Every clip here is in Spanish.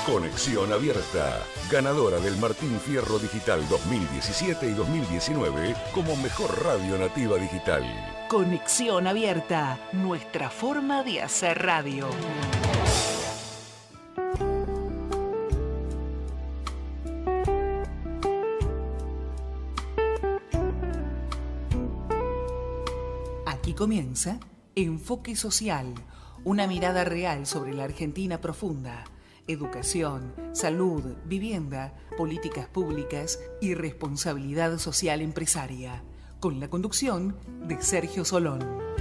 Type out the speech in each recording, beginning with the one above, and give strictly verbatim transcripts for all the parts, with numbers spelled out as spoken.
Conexión Abierta, ganadora del Martín Fierro Digital dos mil diecisiete y dos mil diecinueve como mejor radio nativa digital. Conexión Abierta, nuestra forma de hacer radio. Aquí comienza Enfoque Social, una mirada real sobre la Argentina profunda. Educación, salud, vivienda, políticas públicas y responsabilidad social empresaria. Con la conducción de Sergio Solón.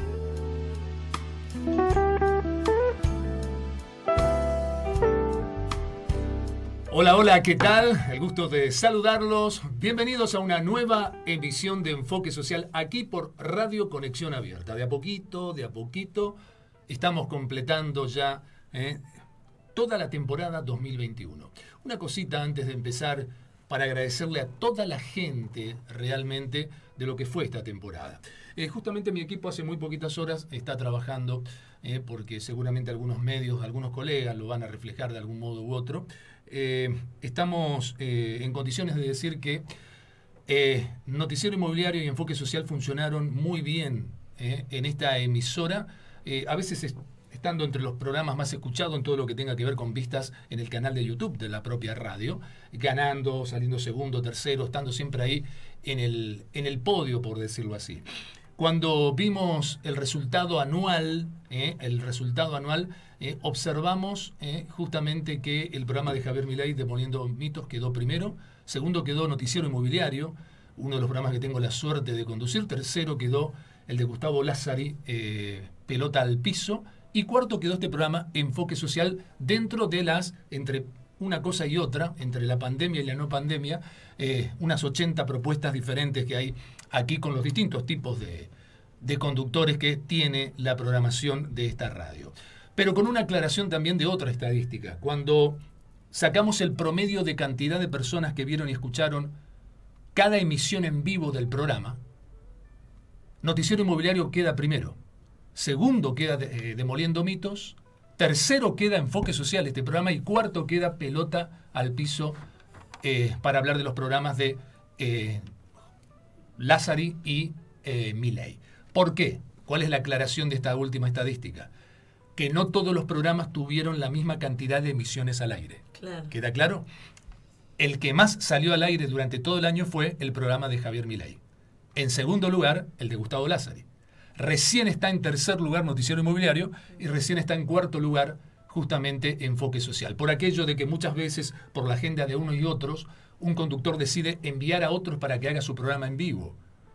Hola, hola, ¿qué tal? El gusto de saludarlos. Bienvenidos a una nueva emisión de Enfoque Social aquí por Radio Conexión Abierta. De a poquito, de a poquito, estamos completando ya eh, toda la temporada dos mil veintiuno. Una cosita antes de empezar para agradecerle a toda la gente realmente de lo que fue esta temporada. Eh, justamente mi equipo hace muy poquitas horas está trabajando, eh, porque seguramente algunos medios, algunos colegas lo van a reflejar de algún modo u otro. Eh, estamos eh, en condiciones de decir que eh, Noticiero Inmobiliario y Enfoque Social funcionaron muy bien eh, en esta emisora. Eh, a veces es, estando entre los programas más escuchados en todo lo que tenga que ver con vistas en el canal de YouTube de la propia radio, ganando, saliendo segundo, tercero, estando siempre ahí en el, en el podio, por decirlo así. Cuando vimos el resultado anual, eh, el resultado anual, eh, observamos eh, justamente que el programa de Javier Milei, Demoliendo Mitos, quedó primero. Segundo quedó Noticiero Inmobiliario, uno de los programas que tengo la suerte de conducir. Tercero quedó el de Gustavo Lázari, eh, Pelota al Piso. Y cuarto quedó este programa, Enfoque Social, dentro de las, entre una cosa y otra, entre la pandemia y la no pandemia, eh, unas ochenta propuestas diferentes que hay aquí con los distintos tipos de, de conductores que tiene la programación de esta radio. Pero con una aclaración también de otra estadística. Cuando sacamos el promedio de cantidad de personas que vieron y escucharon cada emisión en vivo del programa, Noticiero Inmobiliario queda primero. Segundo queda de, eh, Demoliendo Mitos. Tercero queda Enfoque Social, este programa. Y cuarto queda Pelota al Piso, eh, para hablar de los programas de eh, Lázari y eh, Milei. ¿Por qué? ¿Cuál es la aclaración de esta última estadística? Que no todos los programas tuvieron la misma cantidad de emisiones al aire. Claro. ¿Queda claro? El que más salió al aire durante todo el año fue el programa de Javier Milei. En segundo lugar, el de Gustavo Lázari. Recién está en tercer lugar Noticiero Inmobiliario y recién está en cuarto lugar justamente Enfoque Social. Por aquello de que muchas veces, por la agenda de unos y otros, un conductor decide enviar a otros para que haga su programa en vivo.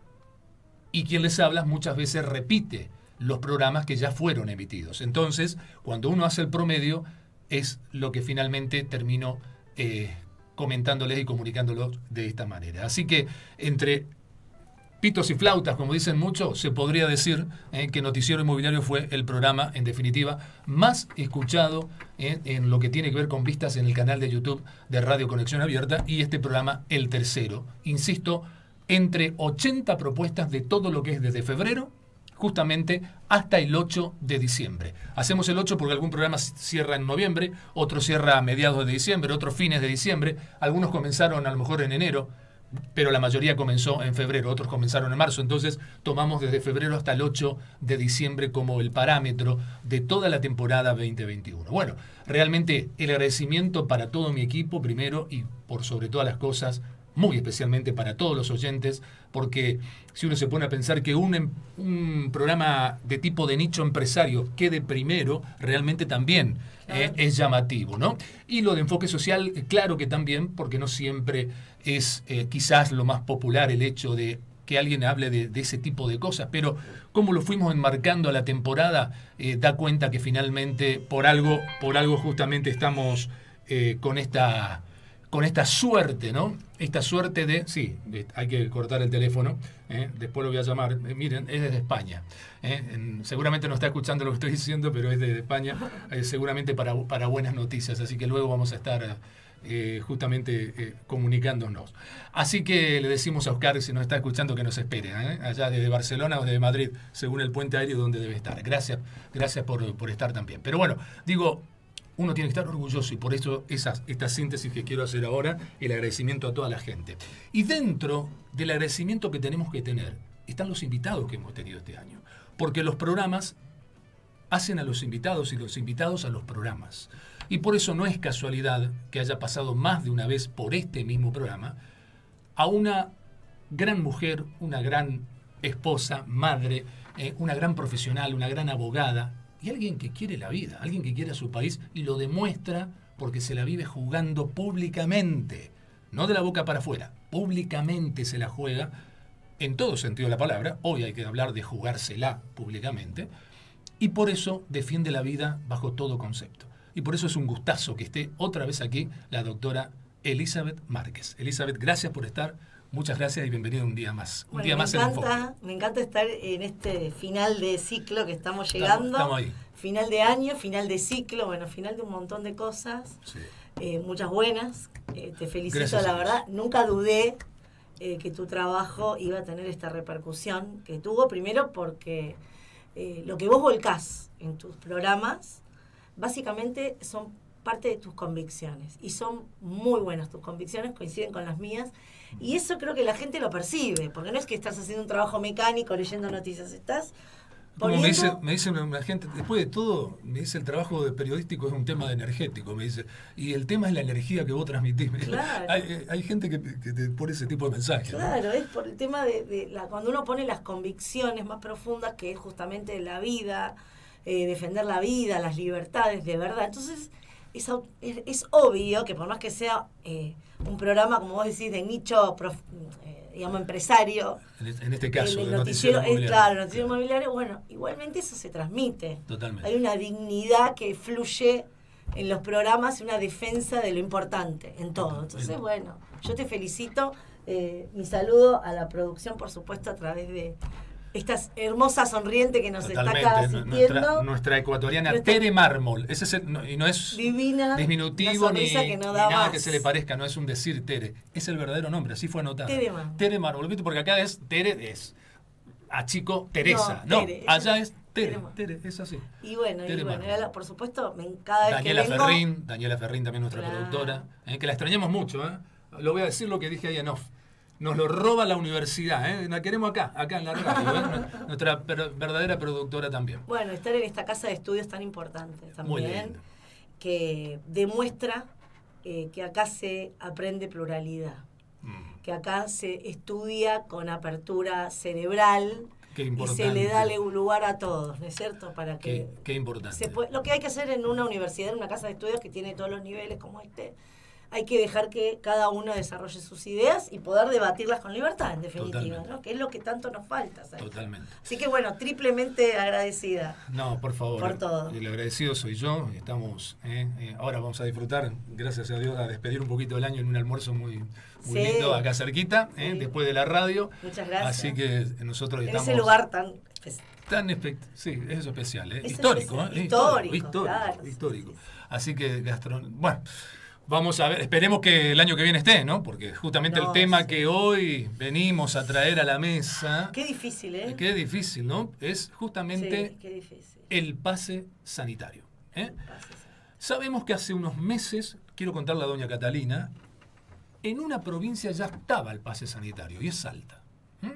Y quien les habla muchas veces repite los programas que ya fueron emitidos. Entonces, cuando uno hace el promedio, es lo que finalmente termino eh, comentándoles y comunicándolos de esta manera. Así que entre pitos y flautas, como dicen muchos, se podría decir eh, que Noticiero Inmobiliario fue el programa, en definitiva, más escuchado eh, en lo que tiene que ver con vistas en el canal de YouTube de Radio Conexión Abierta, y este programa el tercero. Insisto, entre ochenta propuestas de todo lo que es desde febrero, justamente hasta el ocho de diciembre. Hacemos el ocho porque algún programa cierra en noviembre, otro cierra a mediados de diciembre, otros fines de diciembre, algunos comenzaron a lo mejor en enero, pero la mayoría comenzó en febrero, otros comenzaron en marzo. Entonces tomamos desde febrero hasta el ocho de diciembre como el parámetro de toda la temporada veinte veintiuno. Bueno, realmente el agradecimiento para todo mi equipo primero, y por sobre todas las cosas, muy especialmente para todos los oyentes, porque si uno se pone a pensar que un, un programa de tipo de nicho empresario quede primero, realmente también eh, es llamativo, ¿no? Y lo de Enfoque Social, claro que también, porque no siempre es eh, quizás lo más popular el hecho de que alguien hable de, de ese tipo de cosas, pero como lo fuimos enmarcando a la temporada, eh, da cuenta que finalmente por algo, por algo justamente estamos eh, con esta... con esta suerte, ¿no? Esta suerte de... Sí, hay que cortar el teléfono, ¿eh? Después lo voy a llamar. Eh, miren, es desde España. ¿eh? En, seguramente no está escuchando lo que estoy diciendo, pero es desde España, eh, seguramente para, para buenas noticias. Así que luego vamos a estar eh, justamente eh, comunicándonos. Así que le decimos a Oscar, si nos está escuchando, que nos espere, ¿eh? allá desde Barcelona o desde Madrid, según el puente aéreo donde debe estar. Gracias, gracias por, por estar también. Pero bueno, digo... uno tiene que estar orgulloso y por eso esa, esta síntesis que quiero hacer ahora, el agradecimiento a toda la gente. Y dentro del agradecimiento que tenemos que tener están los invitados que hemos tenido este año, porque los programas hacen a los invitados y los invitados a los programas. Y por eso no es casualidad que haya pasado más de una vez por este mismo programa a una gran mujer, una gran esposa, madre, eh, una gran profesional, una gran abogada, y alguien que quiere la vida, alguien que quiere a su país y lo demuestra porque se la vive jugando públicamente, no de la boca para afuera, públicamente se la juega en todo sentido de la palabra. Hoy hay que hablar de jugársela públicamente, y por eso defiende la vida bajo todo concepto. Y por eso es un gustazo que esté otra vez aquí la doctora Elizabeth Márquez. Elizabeth, gracias por estar. Muchas gracias y bienvenida un día más. Un bueno, día me más encanta, en Enfoque. Me encanta estar en este final de ciclo que estamos llegando. Estamos, estamos ahí. Final de año, final de ciclo, bueno, final de un montón de cosas. Sí. Eh, muchas buenas. Eh, te felicito, Gracias, la verdad. Nunca dudé eh, que tu trabajo iba a tener esta repercusión que tuvo. Primero porque eh, lo que vos volcás en tus programas, básicamente son parte de tus convicciones. Y son muy buenas tus convicciones, coinciden con las mías. Y eso creo que la gente lo percibe, porque no es que estás haciendo un trabajo mecánico, leyendo noticias, estás Como poniendo... me dice, me dice una gente, después de todo, me dice el trabajo de periodístico es un tema de energético, me dice, y el tema es la energía que vos transmitís. Claro. Hay, hay gente que, que te pone ese tipo de mensajes. Claro, ¿no? es por el tema de, de la, cuando uno pone las convicciones más profundas, que es justamente la vida, eh, defender la vida, las libertades de verdad. Entonces, es, es, es obvio que por más que sea eh, un programa, como vos decís, de nicho, prof, eh, digamos, empresario, En, en este caso, el, el de noticiero, noticiero es, inmobiliario. claro, el noticiero inmobiliario, bueno, igualmente eso se transmite. Totalmente. Hay una dignidad que fluye en los programas y una defensa de lo importante en todo. Entonces, bueno, yo te felicito. Eh, mi saludo a la producción, por supuesto, a través de esta hermosa sonriente que nos Totalmente. está acá asistiendo. Nuestra, nuestra ecuatoriana Nuestra- Tere Mármol. Ese es el- no, y no es Divina, disminutivo una ni, sonrisa que no ni da nada más. que se le parezca, no es un decir Tere. Es el verdadero nombre, así fue anotado. Tere Mármol. Tere Mármol, ¿viste? Porque acá es Tere, es a chico Teresa. No, No, Tere, allá es es Tere. Tere Mármol. Tere, es así. Y bueno, Tere y bueno Mármol. era, por supuesto, me, cada vez Daniela que vengo... Ferrín, Daniela Ferrín también nuestra Claro. productora, eh, que la extrañamos mucho, ¿eh? Lo voy a decir lo que dije ahí en off. Nos lo roba la universidad, ¿eh? La queremos acá, acá en la radio, ¿eh? Nuestra per- verdadera productora también. Bueno, estar en esta casa de estudios tan importante Muy también, lindo. que demuestra eh, que acá se aprende pluralidad, Mm, que acá se estudia con apertura cerebral qué y importante. se le da lugar a todos, ¿no es cierto? Para que Qué, qué importante. se puede, lo que hay que hacer en una universidad, en una casa de estudios que tiene todos los niveles como este, hay que dejar que cada uno desarrolle sus ideas y poder debatirlas con libertad, en definitiva, Totalmente. ¿no? Que es lo que tanto nos falta, ¿sabes? Totalmente. Así que bueno, triplemente agradecida. No, por favor. Por todo. El agradecido soy yo. Estamos, eh, eh, ahora vamos a disfrutar, gracias a Dios, a despedir un poquito el año en un almuerzo muy, muy Sí. lindo acá cerquita, eh, Sí. después de la radio. Muchas gracias. Así que nosotros En estamos ese lugar tan especial. tan espect- sí, es eso especial, ¿eh? Es histórico, especial. ¿eh? Histórico, histórico, claro, histórico. sí, sí. Así que gastron, bueno, vamos a ver, esperemos que el año que viene esté, ¿no? Porque justamente No, el tema sí. que hoy venimos a traer a la mesa, Qué difícil, ¿eh? qué difícil, ¿no? Es justamente Sí, qué difícil. el pase sanitario. ¿eh? Pasa, sí. Sabemos que hace unos meses, quiero contarle a doña Catalina, en una provincia ya estaba el pase sanitario, y es Salta. ¿Mm?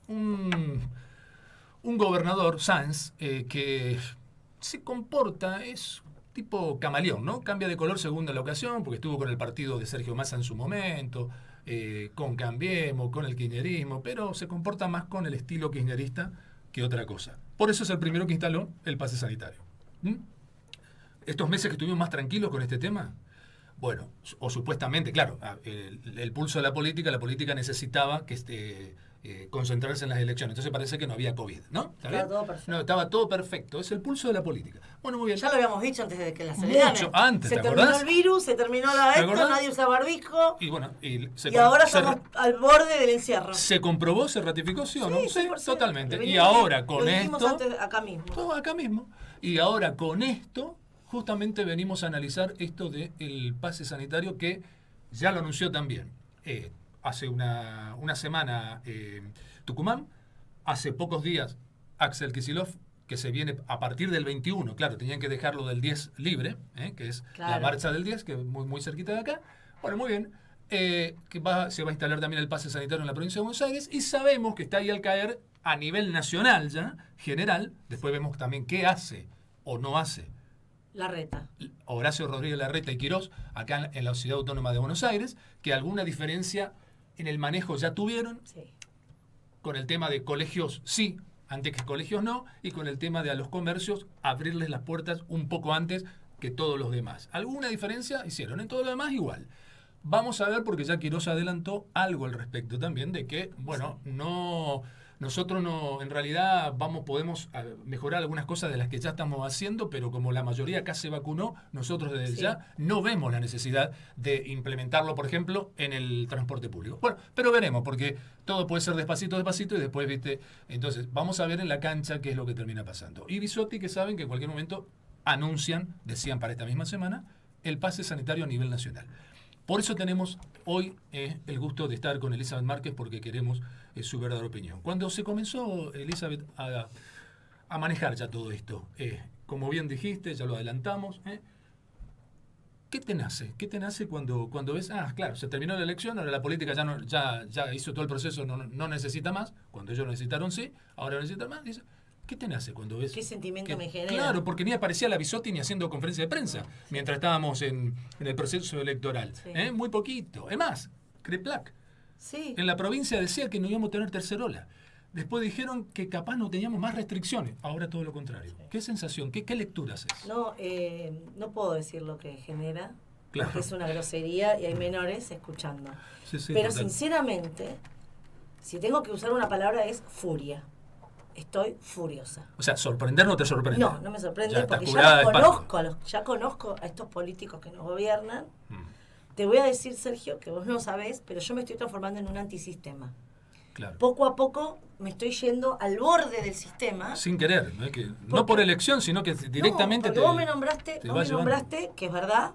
Un, un gobernador, Sanz, eh, que se comporta, es tipo camaleón, ¿no? Cambia de color según la ocasión, porque estuvo con el partido de Sergio Massa en su momento, eh, con Cambiemos, con el kirchnerismo, pero se comporta más con el estilo kirchnerista que otra cosa. Por eso es el primero que instaló el pase sanitario. ¿Mm? Estos meses que estuvimos más tranquilos con este tema, bueno, o supuestamente, claro, el, el pulso de la política, la política necesitaba que este, eh, concentrarse en las elecciones. Entonces parece que no había COVID, ¿no? ¿Está Estaba bien? todo perfecto. No, estaba todo perfecto. Es el pulso de la política. Bueno, muy bien. Ya lo habíamos dicho antes de que la Mucho celebraran. antes, Se ¿te terminó acordás? el virus, se terminó la ¿Te esto, acordás? nadie usa barbijo. Y bueno, y, se Y com- ahora se, estamos al borde del encierro. se comprobó, se ratificó, ¿sí o no? Sí, cien por ciento. totalmente. Lo Y venimos- ahora lo con dijimos esto... antes acá mismo. Todo acá mismo. Y ahora con esto, justamente venimos a analizar esto del pase sanitario que ya lo anunció también. Eh, hace una, una semana eh, Tucumán, hace pocos días Axel Kicillof que se viene a partir del veintiuno, claro, tenían que dejarlo del diez libre, ¿eh? Que es Claro. la marcha del diez, que es muy, muy cerquita de acá. Bueno, muy bien. Eh, que va, se va a instalar también el pase sanitario en la provincia de Buenos Aires y sabemos que está ahí al caer a nivel nacional ya, general. Después vemos también qué hace o no hace Larreta. Horacio Rodríguez Larreta y Quirós acá en, en la Ciudad Autónoma de Buenos Aires, que alguna diferencia en el manejo ya tuvieron, Sí. con el tema de colegios sí, antes que colegios no, y con el tema de a los comercios abrirles las puertas un poco antes que todos los demás. ¿Alguna diferencia hicieron? En todo lo demás igual. Vamos a ver, porque ya Quirós adelantó algo al respecto también, de que, bueno, no nosotros no, en realidad vamos, podemos a, mejorar algunas cosas de las que ya estamos haciendo, pero como la mayoría acá se vacunó, nosotros desde Sí. ya no vemos la necesidad de implementarlo, por ejemplo, en el transporte público. Bueno, pero veremos, porque todo puede ser despacito, despacito, y después, viste, entonces vamos a ver en la cancha qué es lo que termina pasando. Y Bisotti, que saben que en cualquier momento anuncian, decían para esta misma semana, el pase sanitario a nivel nacional. Por eso tenemos hoy eh, el gusto de estar con Elizabeth Márquez, porque queremos eh, su verdadera opinión. Cuando se comenzó, Elizabeth, a, a manejar ya todo esto, eh, como bien dijiste, ya lo adelantamos, eh, ¿qué te nace? ¿Qué te nace cuando, cuando ves, ah, claro, se terminó la elección, ahora la política ya no, ya, ya hizo todo el proceso, no, no necesita más, cuando ellos necesitaron sí, ahora necesitan más? Dice, ¿qué te nace cuando ves? ¿Qué sentimiento que, me genera? Claro, porque ni aparecía la Bisotti ni haciendo conferencia de prensa mientras estábamos en, en el proceso electoral. Sí. ¿Eh? Muy poquito. Es más, Creplac Sí. en la provincia decía que no íbamos a tener tercer ola. Después dijeron que capaz no teníamos más restricciones. Ahora todo lo contrario. ¿Qué sensación? ¿Qué, qué lectura haces? No, eh, no puedo decir lo que genera, Claro. porque es una grosería y hay menores escuchando. Sí, sí, Pero total. sinceramente, si tengo que usar una palabra es furia. Estoy furiosa. O sea, ¿sorprender no te sorprende? No, no me sorprende Ya está porque curada ya de los espanto. conozco, a los, ya conozco a estos políticos que nos gobiernan. Mm, Te voy a decir, Sergio, que vos no sabés, pero yo me estoy transformando en un antisistema. claro. Poco a poco me estoy yendo al borde del sistema. Sin querer, no, es que, no Porque- por elección, sino que directamente No, porque te, vos me nombraste, te vos va me llevando. nombraste, que es verdad,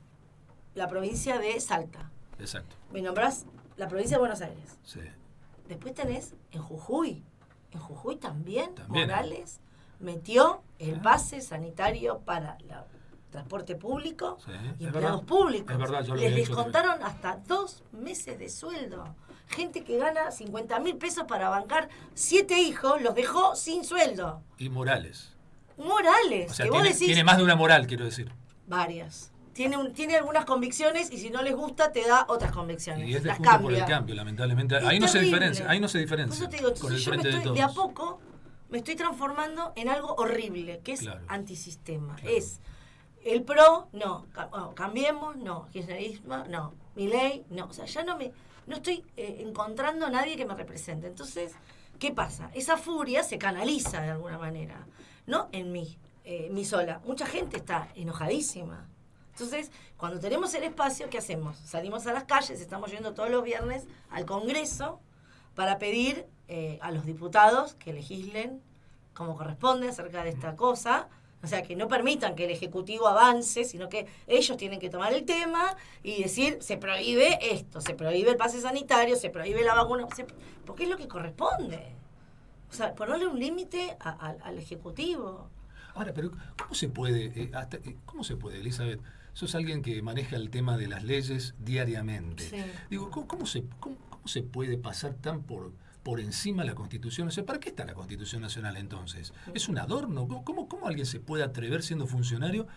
la provincia de Salta. Exacto. Me nombrás la provincia de Buenos Aires. Sí. Después tenés en Jujuy. En Jujuy también, También. Morales metió el Ah. pase sanitario para el transporte público Sí, y es empleados verdad. públicos. Es verdad, yo lo Les había hecho descontaron hasta dos meses de sueldo. Gente que gana cincuenta mil pesos para bancar siete hijos, los dejó sin sueldo. Y Morales. Morales, O sea, que vos tiene, decís tiene más de una moral, quiero decir. varias. Tiene, un, tiene algunas convicciones y si no les gusta te da otras convicciones. Y es de Las Juntos por el cambia. Cambio, lamentablemente. Es Ahí no se terrible. diferencia, ahí no se Por diferencia eso te digo, con el entonces yo me frente de estoy, todos. de a poco me estoy transformando en algo horrible, que es Claro. antisistema. Claro. Es el pro, no, Ca- oh, cambiemos, no, kirchnerismo, no, Milei, no. O sea, ya no me, no estoy eh, encontrando a nadie que me represente. Entonces, ¿qué pasa? Esa furia se canaliza de alguna manera, no en mí, eh, mí sola. Mucha gente está enojadísima. Entonces, cuando tenemos el espacio, ¿qué hacemos? Salimos a las calles, estamos yendo todos los viernes al Congreso para pedir eh, a los diputados que legislen como corresponde acerca de esta cosa. O sea, que no permitan que el Ejecutivo avance, sino que ellos tienen que tomar el tema y decir, se prohíbe esto, se prohíbe el pase sanitario, se prohíbe la vacuna, se- porque es lo que corresponde. O sea, ponerle un límite a- a- al Ejecutivo. Ahora, pero ¿cómo se puede, eh, hasta, eh, cómo se puede, Elizabeth? Sos alguien que maneja el tema de las leyes diariamente. Sí. Digo, ¿cómo, cómo se, cómo, cómo se puede pasar tan por, por encima la Constitución? O sea, ¿para qué está la Constitución Nacional entonces? ¿Es un adorno? ¿Cómo, cómo, cómo alguien se puede atrever siendo funcionario?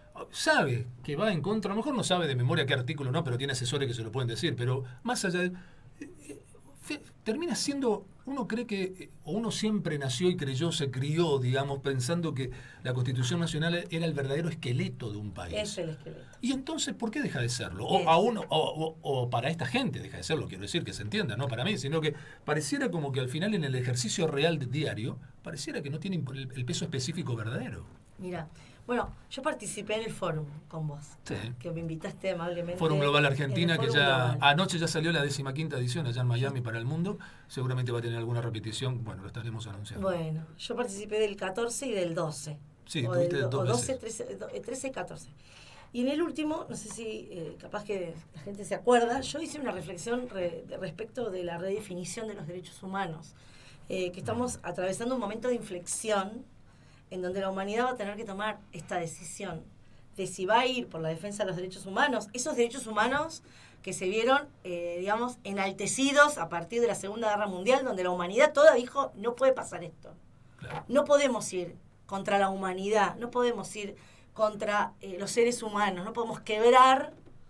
Sabe que va en contra, a lo mejor no sabe de memoria qué artículo no, pero tiene asesores que se lo pueden decir, pero más allá de... eh, eh, fe- termina siendo, uno cree que, eh, o uno siempre nació y creyó, se crió, digamos, pensando que la Constitución Nacional era el verdadero esqueleto de un país. Es el esqueleto. Y entonces, ¿por qué deja de serlo? O, Es. a uno, o, o- o para esta gente deja de serlo, quiero decir, que se entienda, no para mí, sino que pareciera como que al final en el ejercicio real de diario, pareciera que no tiene el, el peso específico verdadero. Mira, bueno, yo participé en el fórum con vos, Sí. que me invitaste amablemente. Fórum Global en Argentina, el que Fórum ya Global. anoche ya salió la decimaquinta edición allá en Miami para el mundo, seguramente va a tener alguna repetición, bueno, lo estaremos anunciando. Bueno, yo participé del catorce y del doce. Sí, o tuviste del do- dos o doce, veces. trece, do- eh, trece y catorce. Y en el último, no sé si eh, capaz que la gente se acuerda, yo hice una reflexión re- de respecto de la redefinición de los derechos humanos, eh, que estamos atravesando un momento de inflexión en donde la humanidad va a tener que tomar esta decisión de si va a ir por la defensa de los derechos humanos, esos derechos humanos que se vieron, eh, digamos, enaltecidos a partir de la Segunda Guerra Mundial, donde la humanidad toda dijo, no puede pasar esto. Claro. No podemos ir contra la humanidad, no podemos ir contra eh, los seres humanos, no podemos quebrar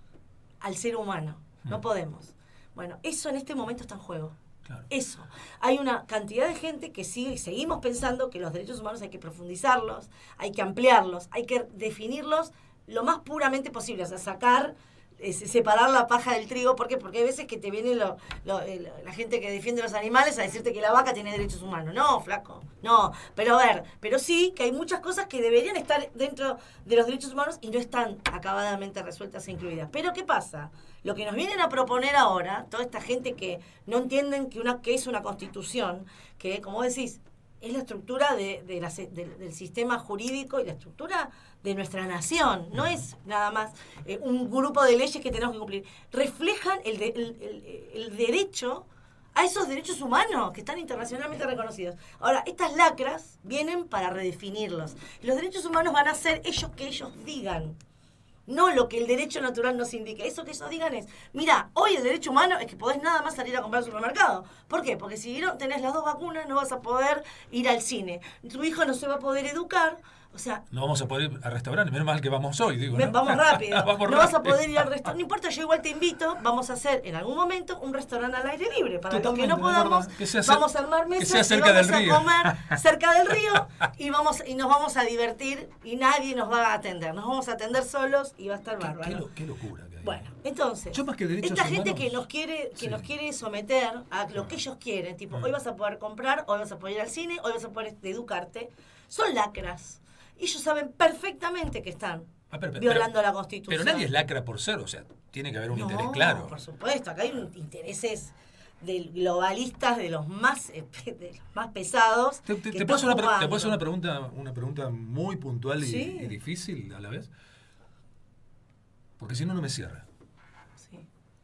al ser humano, mm. no podemos. Bueno, eso en este momento está en juego. Claro. Eso. Hay una cantidad de gente que sigue, seguimos pensando que los derechos humanos hay que profundizarlos, hay que ampliarlos, hay que definirlos lo más puramente posible, o sea, sacar, eh, separar la paja del trigo. ¿Por qué? Porque hay veces que te viene lo, lo, el, la gente que defiende los animales a decirte que la vaca tiene derechos humanos. No, flaco, no. Pero a ver, pero sí que hay muchas cosas que deberían estar dentro de los derechos humanos y no están acabadamente resueltas e incluidas. Pero ¿qué pasa? Lo que nos vienen a proponer ahora, toda esta gente que no entienden que una que es una constitución, que, como decís, es la estructura de, de la, de, del sistema jurídico y la estructura de nuestra nación. No es nada más eh, un grupo de leyes que tenemos que cumplir. Reflejan el, de, el, el, el derecho a esos derechos humanos que están internacionalmente reconocidos. Ahora, estas lacras vienen para redefinirlos. Los derechos humanos van a ser ellos que ellos digan. No lo que el derecho natural nos indica. Eso que ellos digan es, mira, hoy el derecho humano es que podés nada más salir a comprar al supermercado. ¿Por qué? Porque si no tenés las dos vacunas no vas a poder ir al cine. Tu hijo no se va a poder educar. O sea, no vamos a poder ir al restaurante, menos mal que vamos hoy, digo, ¿no? Vamos rápido. vamos no rápido. Vas a poder ir al restaurante. No importa, yo igual te invito, vamos a hacer en algún momento un restaurante al aire libre. Para Totalmente, los que no podamos, que sea vamos a armar mesas, que sea cerca y vamos del río. a comer cerca del río y vamos y nos vamos a divertir y nadie nos va a atender. Nos vamos a atender solos y va a estar bárbaro. Qué, qué, qué locura que hay. Bueno, entonces, yo más que derechos esta humanos, gente que nos quiere que sí. nos quiere someter a lo que ellos quieren, tipo, hoy vas a poder comprar, hoy vas a poder ir al cine, hoy vas a poder educarte, son lacras. Y ellos saben perfectamente que están ah, pero, pero, violando pero, la Constitución. Pero nadie es lacra por ser, o sea, tiene que haber un no, interés claro. Por supuesto, acá hay un, intereses de globalistas de los más de los más pesados. ¿Te, te, te, puedo hacer una, ¿Te puedo hacer una pregunta, una pregunta muy puntual y, sí. y difícil a la vez? Porque si no, no me cierra. Sí.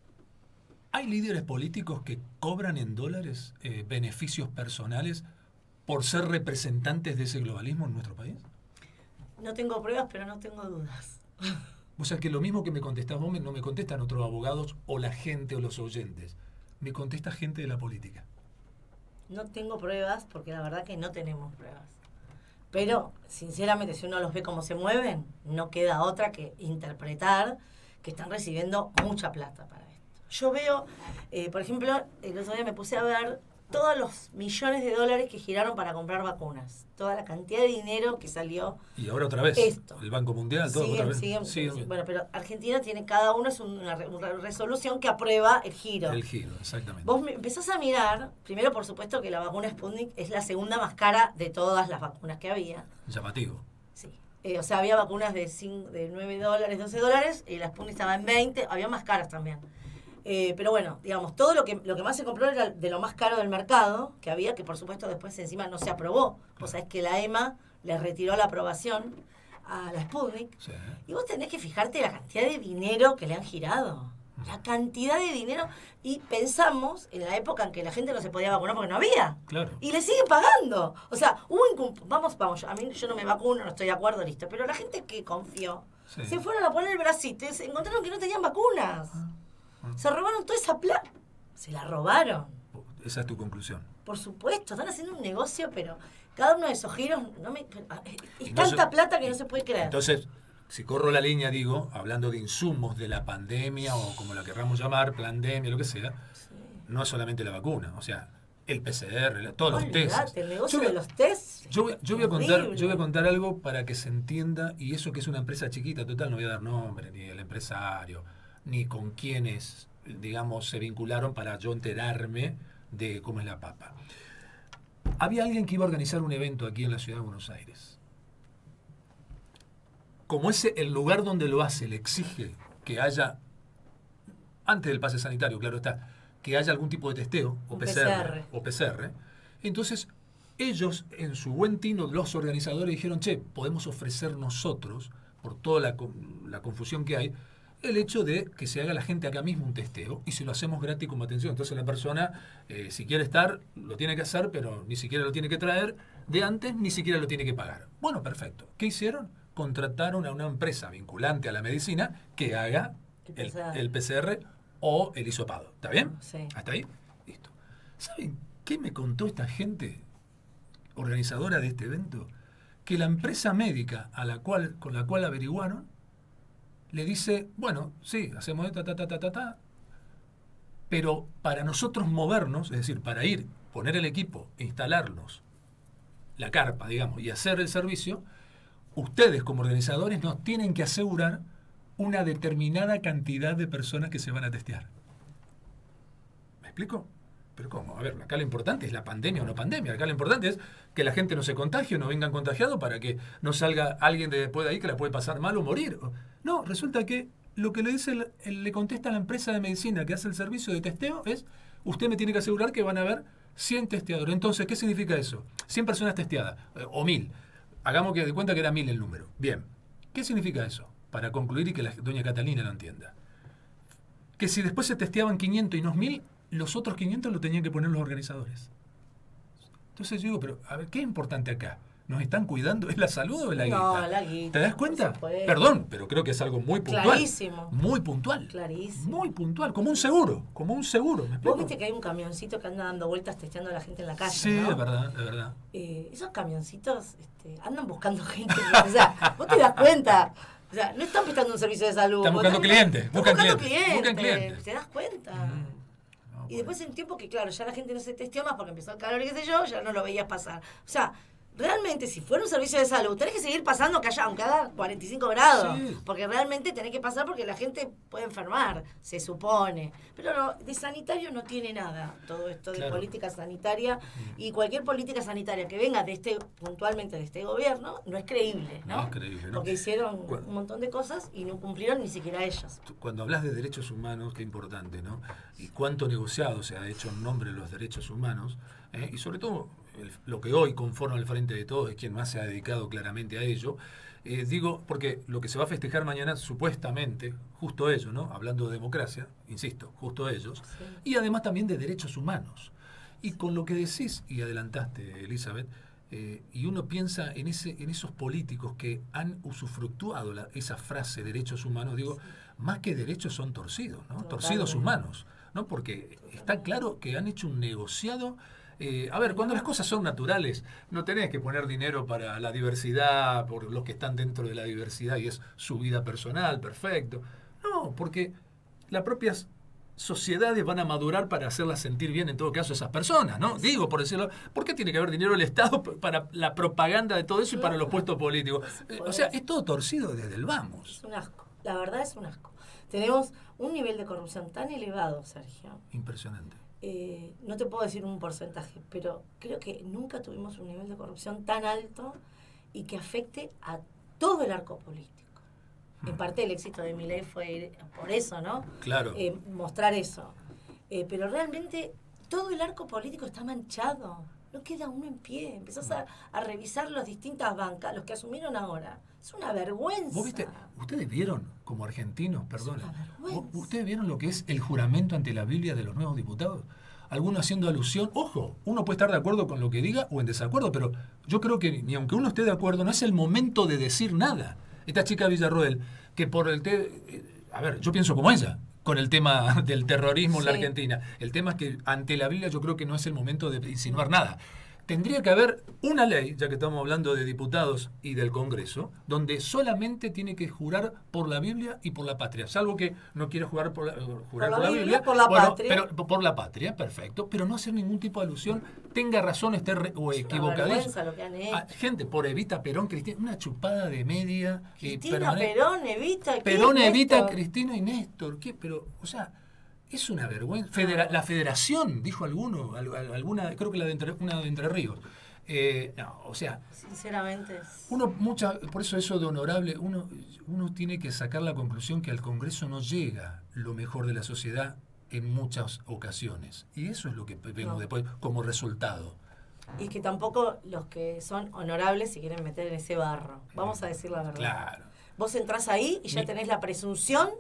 ¿Hay líderes políticos que cobran en dólares eh, beneficios personales por ser representantes de ese globalismo en nuestro país? No tengo pruebas, pero no tengo dudas. O sea, que lo mismo que me contestás vos, no me contestan otros abogados o la gente o los oyentes. Me contesta gente de la política. No tengo pruebas porque la verdad que no tenemos pruebas. Pero, sinceramente, si uno los ve cómo se mueven, no queda otra que interpretar que están recibiendo mucha plata para esto. Yo veo, eh, por ejemplo, el otro día me puse a ver todos los millones de dólares que giraron para comprar vacunas, toda la cantidad de dinero que salió. Y ahora otra vez, esto. El Banco Mundial, todo siguen, otra vez. Siguen, siguen, siguen. Bueno, pero Argentina tiene, cada uno es una, una resolución que aprueba el giro. El giro, exactamente. Vos empezás a mirar, primero por supuesto que la vacuna Sputnik es la segunda más cara de todas las vacunas que había. Llamativo. Sí. Eh, o sea, había vacunas de, cinco, de nueve dólares, doce dólares, y la Sputnik estaba en veinte, había más caras también. Eh, pero bueno, digamos, todo lo que lo que más se compró era de lo más caro del mercado que había, que por supuesto después encima no se aprobó. O sea, es que la E M A le retiró la aprobación a la Sputnik. Sí. Y vos tenés que fijarte la cantidad de dinero que le han girado. La cantidad de dinero. Y pensamos en la época en que la gente no se podía vacunar porque no había. Claro. Y le siguen pagando. O sea, hubo incump- vamos, vamos, a mí yo no me vacuno, no estoy de acuerdo, listo. Pero la gente que confió, sí. se fueron a poner el bracito y se encontraron que no tenían vacunas. Ah. Se robaron toda esa plata. Se la robaron. Esa es tu conclusión. Por supuesto, están haciendo un negocio, pero cada uno de esos giros no me, es entonces, tanta plata que no se puede creer. Entonces, si corro la línea, digo, hablando de insumos de la pandemia o como la querramos llamar, pandemia, lo que sea, sí. no es solamente la vacuna, o sea, el P C R, todos los test. El negocio voy, de los test. Yo voy, yo, voy a contar, yo voy a contar algo para que se entienda, y eso que es una empresa chiquita, total, no voy a dar nombre, ni el empresario, ni con quienes, digamos, se vincularon para yo enterarme de cómo es la papa. Había alguien que iba a organizar un evento aquí en la ciudad de Buenos Aires. Como ese, el lugar donde lo hace le exige que haya, antes del pase sanitario, claro está, que haya algún tipo de testeo, o P C R, P C R. o P C R, entonces ellos, en su buen tino, los organizadores dijeron, che, podemos ofrecer nosotros, por toda la, la confusión que hay, el hecho de que se haga la gente acá mismo un testeo y si lo hacemos gratis como atención. Entonces la persona, eh, si quiere estar, lo tiene que hacer, pero ni siquiera lo tiene que traer de antes, ni siquiera lo tiene que pagar. Bueno, perfecto. ¿Qué hicieron? Contrataron a una empresa vinculante a la medicina que haga el, el, el P C R o el hisopado. ¿Está bien? Sí. ¿Hasta ahí? Listo. ¿Saben qué me contó esta gente organizadora de este evento? Que la empresa médica a la cual, con la cual averiguaron le dice, bueno, sí, hacemos esto, ta, ta, ta, ta, ta, pero para nosotros movernos, es decir, para ir, poner el equipo, instalarnos, la carpa, digamos, y hacer el servicio, ustedes como organizadores nos tienen que asegurar una determinada cantidad de personas que se van a testear. ¿Me explico? Pero ¿cómo? A ver, acá lo importante es la pandemia o no pandemia. Acá lo importante es que la gente no se contagie o no vengan contagiados para que no salga alguien de después de ahí que la puede pasar mal o morir. No, resulta que lo que le dice el, el, le contesta a la empresa de medicina que hace el servicio de testeo es, usted me tiene que asegurar que van a haber cien testeadores. Entonces, ¿qué significa eso? cien personas testeadas, eh, o mil. Hagamos que de cuenta que era mil el número. Bien. ¿Qué significa eso? Para concluir y que la doña Catalina lo entienda. Que si después se testeaban quinientos y no mil, los otros quinientos lo tenían que poner los organizadores. Entonces yo digo, pero a ver, ¿qué es importante acá? ¿Nos están cuidando? ¿Es la salud o es la guita? No, la guita. ¿Te das cuenta? Perdón, pero creo que es algo muy puntual. Clarísimo. Muy puntual. Clarísimo. Muy puntual, como un seguro, como un seguro. ¿Me explico? Vos viste que hay un camioncito que anda dando vueltas testeando a la gente en la calle, Sí, ¿no? es verdad, es verdad. Eh, esos camioncitos este, andan buscando gente. O sea, vos te das cuenta. O sea, no están prestando un servicio de salud. Están buscando clientes. Están Buscan buscando clientes. clientes. Buscan clientes. ¿Te das cuenta? Mm. No, Y después en un tiempo que, claro, ya la gente no se testeó más porque empezó el calor y qué sé yo, ya no lo veías pasar. O sea, realmente, si fuera un servicio de salud, tenés que seguir pasando que haya, aunque haga cuarenta y cinco grados. Sí. Porque realmente tenés que pasar porque la gente puede enfermar, se supone. Pero no, de sanitario no tiene nada todo esto de Claro. política sanitaria. Y cualquier política sanitaria que venga de este puntualmente de este gobierno no es creíble, ¿no? No es creíble, ¿no? Porque hicieron Cu- un montón de cosas y no cumplieron ni siquiera ellos. Cuando hablas de derechos humanos, qué importante, ¿no? Y cuánto negociado se ha hecho en nombre de los derechos humanos, ¿eh? Y sobre todo el, lo que hoy conforma el Frente de Todos es quien más se ha dedicado claramente a ello. Eh, digo, porque lo que se va a festejar mañana, supuestamente, justo ello, ¿no? Hablando de democracia, insisto, justo ellos, Sí. y además también de derechos humanos. Y con lo que decís, y adelantaste, Elizabeth, eh, y uno piensa en ese en esos políticos que han usufructuado la, esa frase derechos humanos, digo, más que derechos son torcidos, ¿no? Totalmente. Torcidos humanos, ¿no? Porque está claro que han hecho un negociado. Eh, a ver, cuando las cosas son naturales, no tenés que poner dinero para la diversidad, por los que están dentro de la diversidad y es su vida personal, perfecto. No, porque las propias sociedades van a madurar para hacerlas sentir bien en todo caso a esas personas, ¿no? Digo, por decirlo, ¿por qué tiene que haber dinero del Estado para la propaganda de todo eso y para los puestos políticos? Eh, o sea, es todo torcido desde el vamos. Es un asco. La verdad es un asco. Tenemos un nivel de corrupción tan elevado, Sergio. Impresionante. Eh, no te puedo decir un porcentaje, pero creo que nunca tuvimos un nivel de corrupción tan alto y que afecte a todo el arco político. En parte el éxito de Milei fue por eso, ¿no? Claro. Eh, mostrar eso. Eh, pero realmente todo el arco político está manchado. No queda uno en pie. Empezás a, a revisar las distintas bancas, los que asumieron ahora. Es una vergüenza. ¿Vos viste? ¿Ustedes vieron, como argentinos, perdón, Es una vergüenza. ¿ustedes vieron lo que es el juramento ante la Biblia de los nuevos diputados? Algunos haciendo alusión, ojo, uno puede estar de acuerdo con lo que diga o en desacuerdo, pero yo creo que ni aunque uno esté de acuerdo, no es el momento de decir nada. Esta chica Villarroel, que por el te, a ver, yo pienso como ella, con el tema del terrorismo en la Sí. Argentina. El tema es que ante la Biblia yo creo que no es el momento de insinuar nada. Tendría que haber una ley, ya que estamos hablando de diputados y del Congreso, donde solamente tiene que jurar por la Biblia y por la patria, salvo que no quiera jurar por la, jurar por la la Biblia, Biblia, por la bueno, patria. pero por la patria, perfecto, pero no hacer ningún tipo de alusión, tenga razón, esté re, o Es una equivocadísimo. vergüenza lo que han hecho. Ah, gente, por Evita Perón, Cristina, una chupada de media. eh, Cristina, permanente. Perón, Evita. ¿qué Perón, es Evita, esto? Cristina y Néstor. ¿Qué? Pero, o sea, es una vergüenza. Federa- la federación, dijo alguno, al- al- alguna, creo que la de Entre, una de Entre Ríos. Eh, no, o sea, Sinceramente es... uno mucha, por eso eso de honorable, uno, uno tiene que sacar la conclusión que al Congreso no llega lo mejor de la sociedad en muchas ocasiones. Y eso es lo que vemos No. después como resultado. Y que tampoco los que son honorables se quieren meter en ese barro. Vamos a decir la verdad. Claro. Vos entrás ahí y ya Ni- tenés la presunción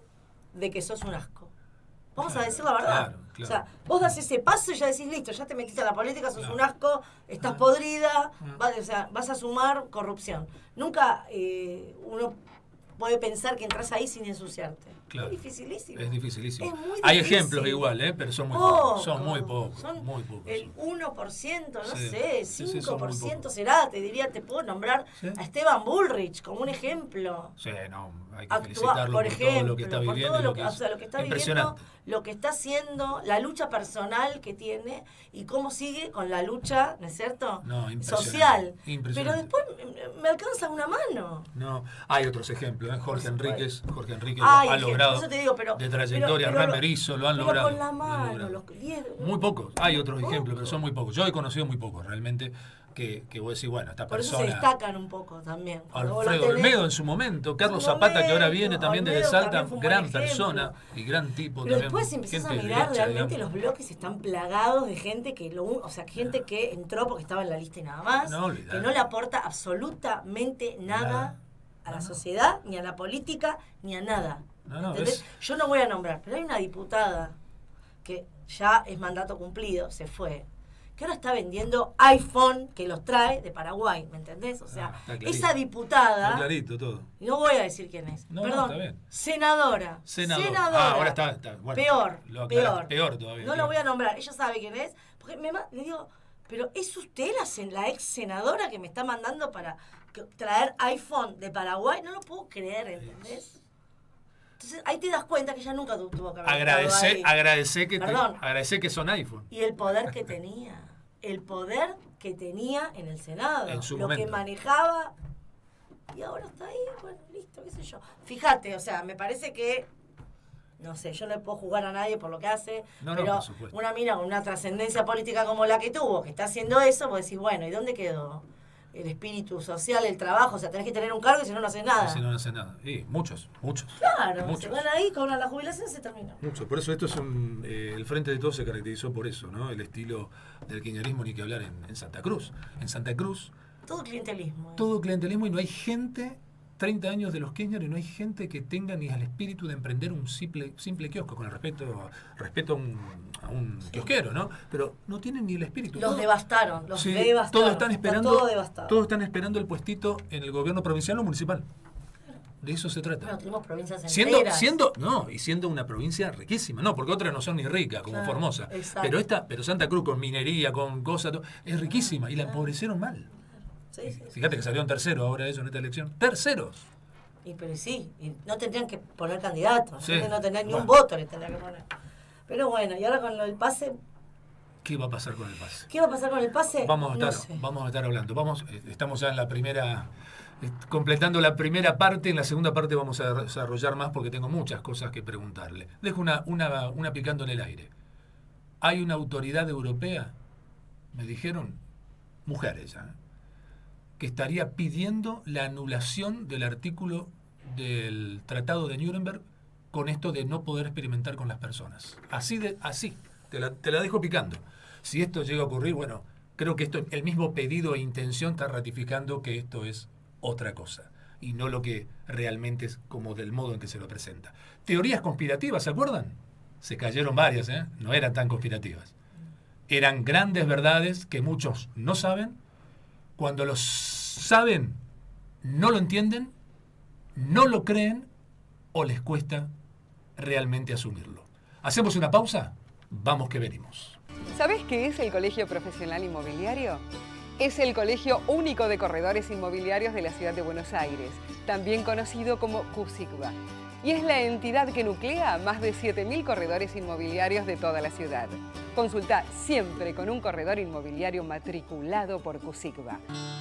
de que sos un asco. Vamos claro, a decir la verdad. Claro, claro. O sea, vos das ese paso y ya decís, listo, ya te metiste a la política, sos claro. un asco, estás podrida, vas, o sea, vas a sumar corrupción. Nunca eh, uno puede pensar que entras ahí sin ensuciarte. Claro. Es dificilísimo. Es dificilísimo. Es muy Hay difícil. ejemplos igual, ¿eh? Pero son muy Poco. pocos. Son muy pocos. Son muy pocos. el uno por ciento, no Sí. sé, Sí, sí, cinco por ciento son muy será. Te diría, te puedo nombrar ¿Sí? a Esteban Bullrich como un ejemplo. Sí, no, hay que Actua- felicitarlo por por ejemplo, todo lo que está por viviendo. todo y lo lo que, que o sea, lo que está viviendo, impresionante. lo que está haciendo, la lucha personal que tiene y cómo sigue con la lucha, ¿no es cierto? No, impresionante, Social. impresionante. Pero después me- me alcanza una mano. No, hay otros ejemplos, ¿eh? Jorge Por Enríquez, Jorge Enríquez Ay, lo ha que- logrado. por eso te digo, pero- de trayectoria, pero- pero Hernán lo- Berizo lo han pero logrado. con la lo han mano, logrado. los diez- Muy pocos, hay otros Poco. ejemplos, pero son muy pocos. Yo he conocido muy pocos realmente que, que vos decís, bueno, esta Por eso persona. se destacan un poco también. Cuando vos lo Alfredo tenés- Olmedo en su momento, Carlos su Zapata, que ahora momento, viene también desde Olmedo Salta, también fue un gran buen ejemplo. persona y gran tipo Pero también. después empiezas a gente mirar derecha, realmente digamos. los bloques están plagados de gente que lo un- o sea, gente que entró porque estaba en la lista y nada más, No, olvidate. que no le aporta absolutamente nada, Nada. a la No, no. sociedad, ni a la política, ni a nada. No, no, ¿Entendés? es- Yo no voy a nombrar, pero hay una diputada que ya es mandato cumplido, se fue, que ahora está vendiendo iPhone que los trae de Paraguay, ¿me entendés? O sea, Ah, está clarito. esa diputada, Está clarito todo. no voy a decir quién es, No, no, perdón, está bien. senadora, Senador. senadora, Ah, ahora está, está, bueno, peor, lo peor, aclaraste, peor todavía. no peor. lo voy a nombrar, ella sabe quién es, porque me ma- le digo, pero ¿es usted la, sen- la ex senadora que me está mandando para que- traer iPhone de Paraguay? No lo puedo creer, ¿entendés? Entonces ahí te das cuenta que ella nunca tu- tuvo que haber estado Agradecé, ahí. agradecé que te- Perdón. agradecé que son iPhone. Y el poder que tenía, el poder que tenía en el Senado, En su lo momento. que manejaba, y ahora está ahí, bueno, listo, qué sé yo. Fíjate, o sea, me parece que, no sé, yo no le puedo jugar a nadie por lo que hace, No, no, pero por supuesto. una mina con una trascendencia política como la que tuvo, que está haciendo eso, vos decís, bueno, ¿y dónde quedó el espíritu social, el trabajo? O sea, tenés que tener un cargo y si no, no haces nada. Si no, no hace nada. Y muchos, muchos. Claro, muchos. se van ahí, cobran la jubilación y se terminó. Mucho, por eso esto es un, eh, el Frente de Todos se caracterizó por eso, ¿no? El estilo del kirchnerismo, ni que hablar en, en Santa Cruz. En Santa Cruz, Todo clientelismo. ¿eh? todo clientelismo y no hay gente, treinta años de los Kirchner, y no hay gente que tenga ni el espíritu de emprender un simple, simple kiosco, con el respeto, respeto a un, a un kiosquero, ¿no? Pero no tienen ni el espíritu. Los Todo- devastaron, los Sí, devastaron. todos están Está esperando, todo devastado. todos están esperando el puestito en el gobierno provincial o municipal. De eso se trata. Bueno, tenemos provincias Siendo, enteras. siendo, no, y siendo una provincia riquísima, no, porque otras no son ni ricas, como Claro, Formosa. exacto. Pero esta, pero Santa Cruz con minería, con cosas, to- es riquísima y la empobrecieron mal. Sí, sí, sí. Fíjate que salieron terceros ahora eso en esta elección. ¡Terceros! Y pero sí, y no tendrían que poner candidatos, Sí, no tendrían ni un bueno. voto le tendrían que poner. Pero bueno, y ahora con lo del pase, ¿Qué va a pasar con el pase? ¿qué va a pasar con el pase? Vamos a No estar, sé. vamos a estar hablando. Vamos, eh, estamos ya en la primera, eh, completando la primera parte. En la segunda parte vamos a desarrollar más porque tengo muchas cosas que preguntarle. Dejo una, una, una picando en el aire. Hay una autoridad europea, me dijeron, mujeres ya, que estaría pidiendo la anulación del artículo del Tratado de Nuremberg con esto de no poder experimentar con las personas. Así de, así, te la, te la dejo picando. Si esto llega a ocurrir, bueno, creo que esto, el mismo pedido e intención está ratificando que esto es otra cosa y no lo que realmente es como del modo en que se lo presenta. Teorías conspirativas, ¿se acuerdan? Se cayeron varias, ¿eh? No eran tan conspirativas. Eran grandes verdades que muchos no saben. Cuando los saben, no lo entienden, no lo creen o les cuesta realmente asumirlo. ¿Hacemos una pausa? Vamos que venimos. ¿Sabés qué es el Colegio Profesional Inmobiliario? Es el colegio único de corredores inmobiliarios de la ciudad de Buenos Aires, también conocido como CUSICBA. Y es la entidad que nuclea a más de siete mil corredores inmobiliarios de toda la ciudad. Consulta siempre con un corredor inmobiliario matriculado por CUSICBA.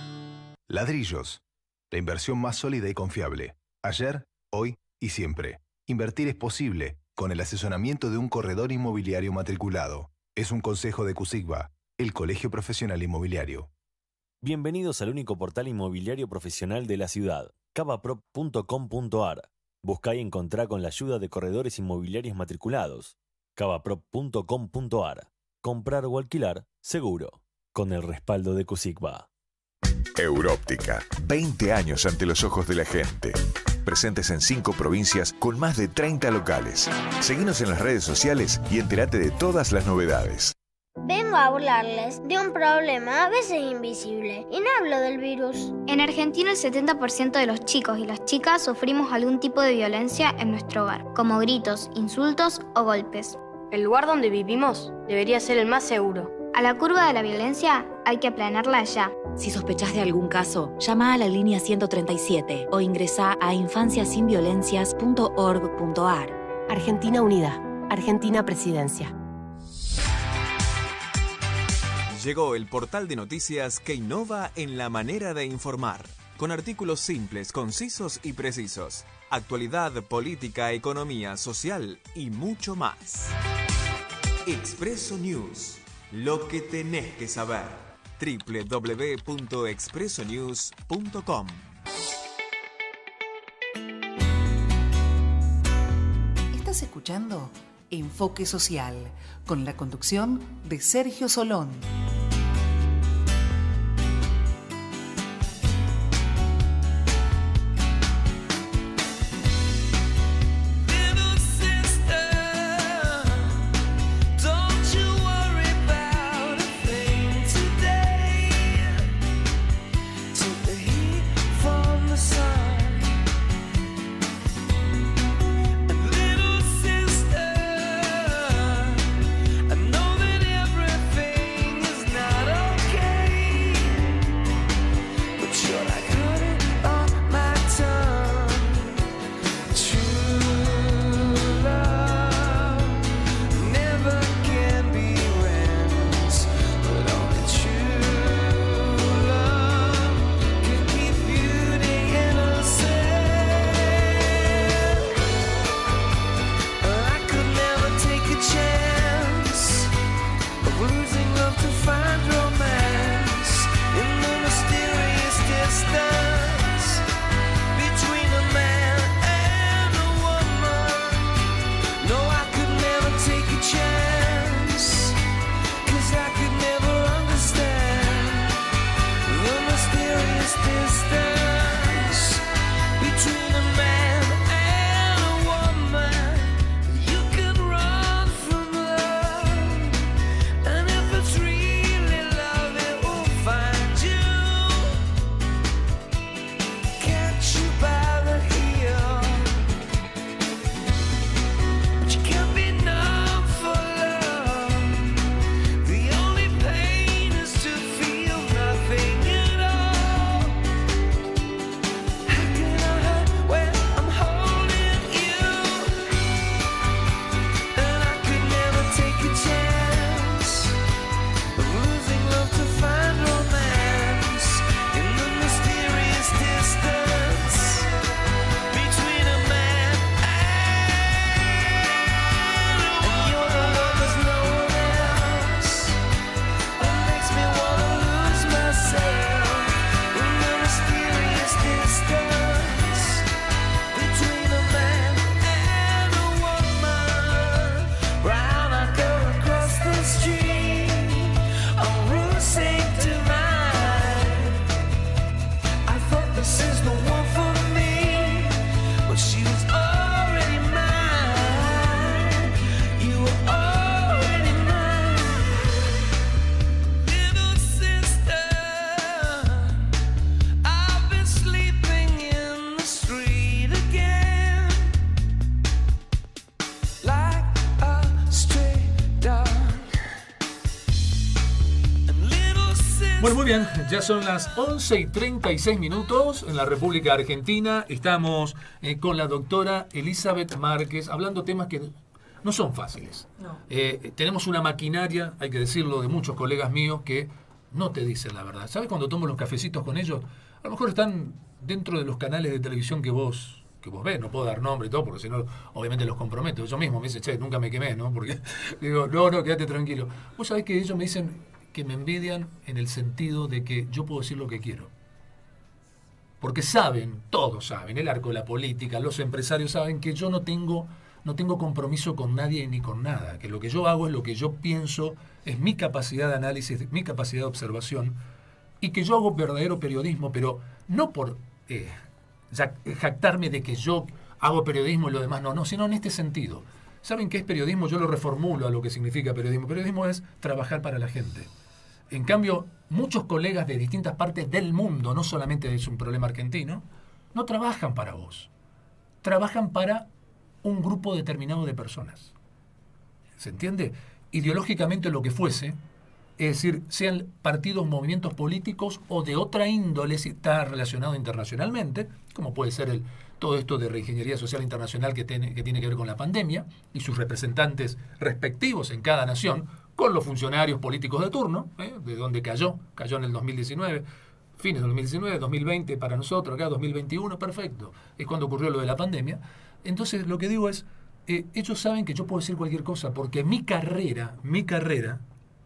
Ladrillos, la inversión más sólida y confiable. Ayer, hoy y siempre. Invertir es posible con el asesoramiento de un corredor inmobiliario matriculado. Es un consejo de CUSICBA, el Colegio Profesional Inmobiliario. Bienvenidos al único portal inmobiliario profesional de la ciudad, cavaprop punto com punto ar. Buscá y encontrá con la ayuda de corredores inmobiliarios matriculados. cavaprop punto com punto ar. Comprar o alquilar, seguro. Con el respaldo de CUSICBA. Európtica, veinte años ante los ojos de la gente. presentes en cinco provincias con más de treinta locales. Seguinos en las redes sociales y entérate de todas las novedades. Vengo a hablarles de un problema a veces invisible, y no hablo del virus. En Argentina el setenta por ciento de los chicos y las chicas sufrimos algún tipo de violencia en nuestro hogar, como gritos, insultos o golpes. El lugar donde vivimos debería ser el más seguro. A la curva de la violencia hay que aplanarla ya. Si sospechás de algún caso, llama a la línea ciento treinta y siete o ingresá a infancia sin violencias punto org punto a r. Argentina Unida. Argentina Presidencia. Llegó el portal de noticias que innova en la manera de informar, con artículos simples, concisos y precisos, actualidad, política, economía, social y mucho más. Expreso News, lo que tenés que saber. doble u doble u doble u punto expreso news punto com. Estás escuchando Enfoque Social, con la conducción de Sergio Solón. Bueno, muy bien, ya son las once y treinta y seis minutos en la República Argentina. Estamos eh, con la doctora Elizabeth Márquez hablando temas que no son fáciles. No. Eh, tenemos una maquinaria, hay que decirlo, de muchos colegas míos que no te dicen la verdad. ¿Sabes cuando tomo los cafecitos con ellos? A lo mejor están dentro de los canales de televisión que vos que vos ves, no puedo dar nombre y todo, porque si no, obviamente los comprometo. Yo mismo me dice, che, nunca me quemé, ¿no? Porque digo, no, no, quédate tranquilo. Vos sabés que ellos me dicen que me envidian en el sentido de que yo puedo decir lo que quiero. Porque saben, todos saben, el arco de la política, los empresarios saben que yo no tengo, no tengo compromiso con nadie ni con nada, que lo que yo hago es lo que yo pienso, es mi capacidad de análisis, mi capacidad de observación, y que yo hago verdadero periodismo, pero no por... Eh, jactarme de que yo hago periodismo y lo demás no, no, sino en este sentido. ¿Saben qué es periodismo? Yo lo reformulo a lo que significa periodismo. Periodismo es trabajar para la gente. En cambio, muchos colegas de distintas partes del mundo, no solamente es un problema argentino, no trabajan para vos. Trabajan para un grupo determinado de personas. ¿Se entiende? Ideológicamente lo que fuese, es decir, sean partidos, movimientos políticos o de otra índole si está relacionado internacionalmente, como puede ser el, todo esto de reingeniería social internacional que tiene, que tiene que ver con la pandemia y sus representantes respectivos en cada nación, con los funcionarios políticos de turno, ¿eh? de donde cayó, cayó en el dos mil diecinueve, fines del dos mil diecinueve, dos mil veinte para nosotros, acá dos mil veintiuno, perfecto, es cuando ocurrió lo de la pandemia. Entonces lo que digo es, eh, ellos saben que yo puedo decir cualquier cosa, porque mi carrera, mi carrera,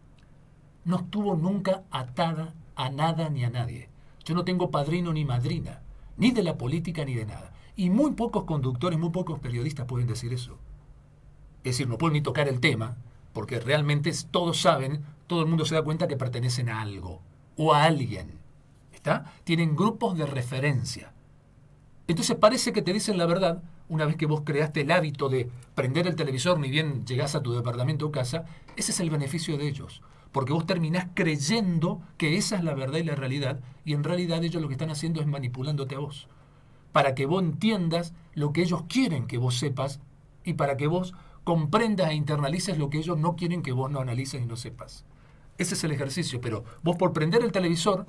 no estuvo nunca atada a nada ni a nadie. Yo no tengo padrino ni madrina, ni de la política ni de nada. Y muy pocos conductores, muy pocos periodistas pueden decir eso. Es decir, no pueden ni tocar el tema, porque realmente todos saben, todo el mundo se da cuenta que pertenecen a algo o a alguien. ¿Está? Tienen grupos de referencia. Entonces parece que te dicen la verdad una vez que vos creaste el hábito de prender el televisor ni bien llegás a tu departamento o casa. Ese es el beneficio de ellos. Porque vos terminás creyendo que esa es la verdad y la realidad, y en realidad ellos lo que están haciendo es manipulándote a vos, para que vos entiendas lo que ellos quieren que vos sepas, y para que vos comprendas e internalices lo que ellos no quieren que vos no analices y no sepas. Ese es el ejercicio, pero vos por prender el televisor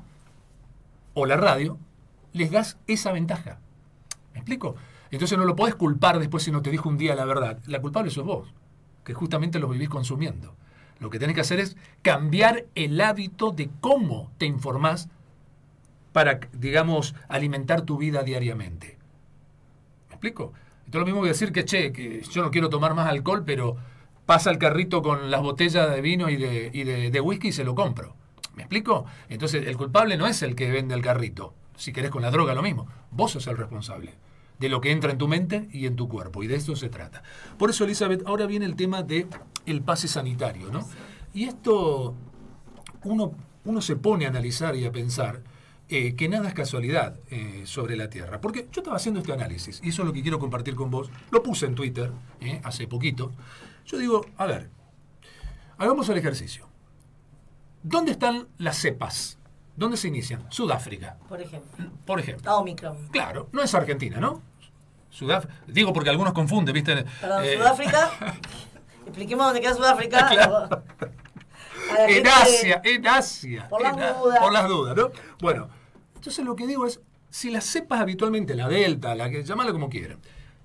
o la radio, les das esa ventaja. ¿Me explico? Entonces no lo podés culpar después si no te dijo un día la verdad. La culpable sos vos, que justamente lo vivís consumiendo. Lo que tenés que hacer es cambiar el hábito de cómo te informás para, digamos, alimentar tu vida diariamente. ¿Me explico? Esto es lo mismo que decir que, che, que yo no quiero tomar más alcohol, pero pasa el carrito con las botellas de vino y de, y de, de whisky y se lo compro. ¿Me explico? Entonces, el culpable no es el que vende el carrito. Si querés con la droga, lo mismo. Vos sos el responsable de lo que entra en tu mente y en tu cuerpo, y de esto se trata. Por eso, Elizabeth, ahora viene el tema de el pase sanitario, ¿no? Y esto, uno, uno se pone a analizar y a pensar eh, que nada es casualidad eh, sobre la Tierra. Porque yo estaba haciendo este análisis, y eso es lo que quiero compartir con vos. Lo puse en Twitter eh, hace poquito. Yo digo, a ver, hagamos el ejercicio. ¿Dónde están las cepas? ¿Dónde se inician? Sudáfrica. Por ejemplo. Por ejemplo. La Omicron. Claro, no es Argentina, ¿no? Sudáfrica. Digo porque algunos confunden, ¿viste? Perdón, eh, Sudáfrica. Expliquemos dónde queda Sudáfrica. Claro. En Asia, en Asia. Por las en, dudas. Por las dudas, ¿no? Bueno, entonces lo que digo es, si las cepas habitualmente, la Delta, la que llámala como quieran,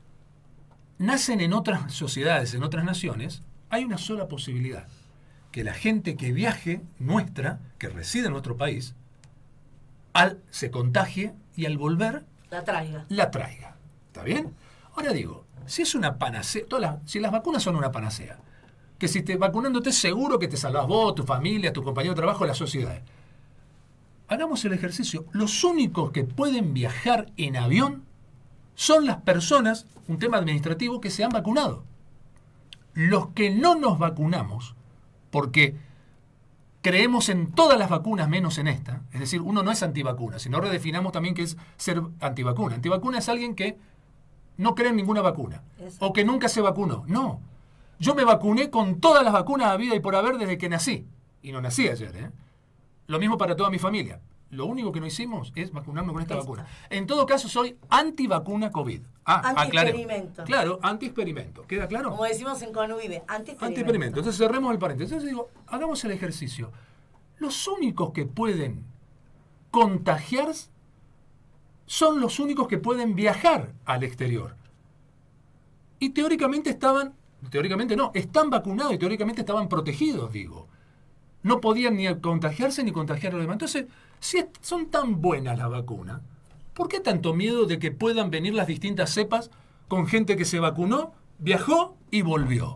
nacen en otras sociedades, en otras naciones, hay una sola posibilidad. Que la gente que viaje nuestra, que reside en nuestro país, al, se contagie y al volver la traiga. La traiga. ¿Está bien? Ahora digo, si es una panacea, todas las, si las vacunas son una panacea, que si te vacunándote seguro que te salvás vos, tu familia, tu compañero de trabajo, la sociedad. Hagamos el ejercicio. Los únicos que pueden viajar en avión son las personas, un tema administrativo, que se han vacunado. Los que no nos vacunamos, porque creemos en todas las vacunas menos en esta, es decir, uno no es antivacuna, sino redefinamos también qué es ser antivacuna. Antivacuna es alguien que no cree en ninguna vacuna, Eso. o que nunca se vacunó. No, yo me vacuné con todas las vacunas habidas y por haber desde que nací, y no nací ayer, ¿eh? Lo mismo para toda mi familia. Lo único que no hicimos es vacunarnos con esta, esta. vacuna. En todo caso, soy antivacuna COVID. Ah, anti-experimento. Claro, anti-experimento. ¿Queda claro? Como decimos en Conuive, anti-experimento. Anti-experimento. Entonces cerremos el paréntesis. Entonces digo, hagamos el ejercicio. Los únicos que pueden contagiarse son los únicos que pueden viajar al exterior. Y teóricamente estaban, teóricamente no, están vacunados y teóricamente estaban protegidos, digo. No podían ni contagiarse ni contagiar a los demás. Entonces, si son tan buenas las vacunas, ¿por qué tanto miedo de que puedan venir las distintas cepas con gente que se vacunó, viajó y volvió?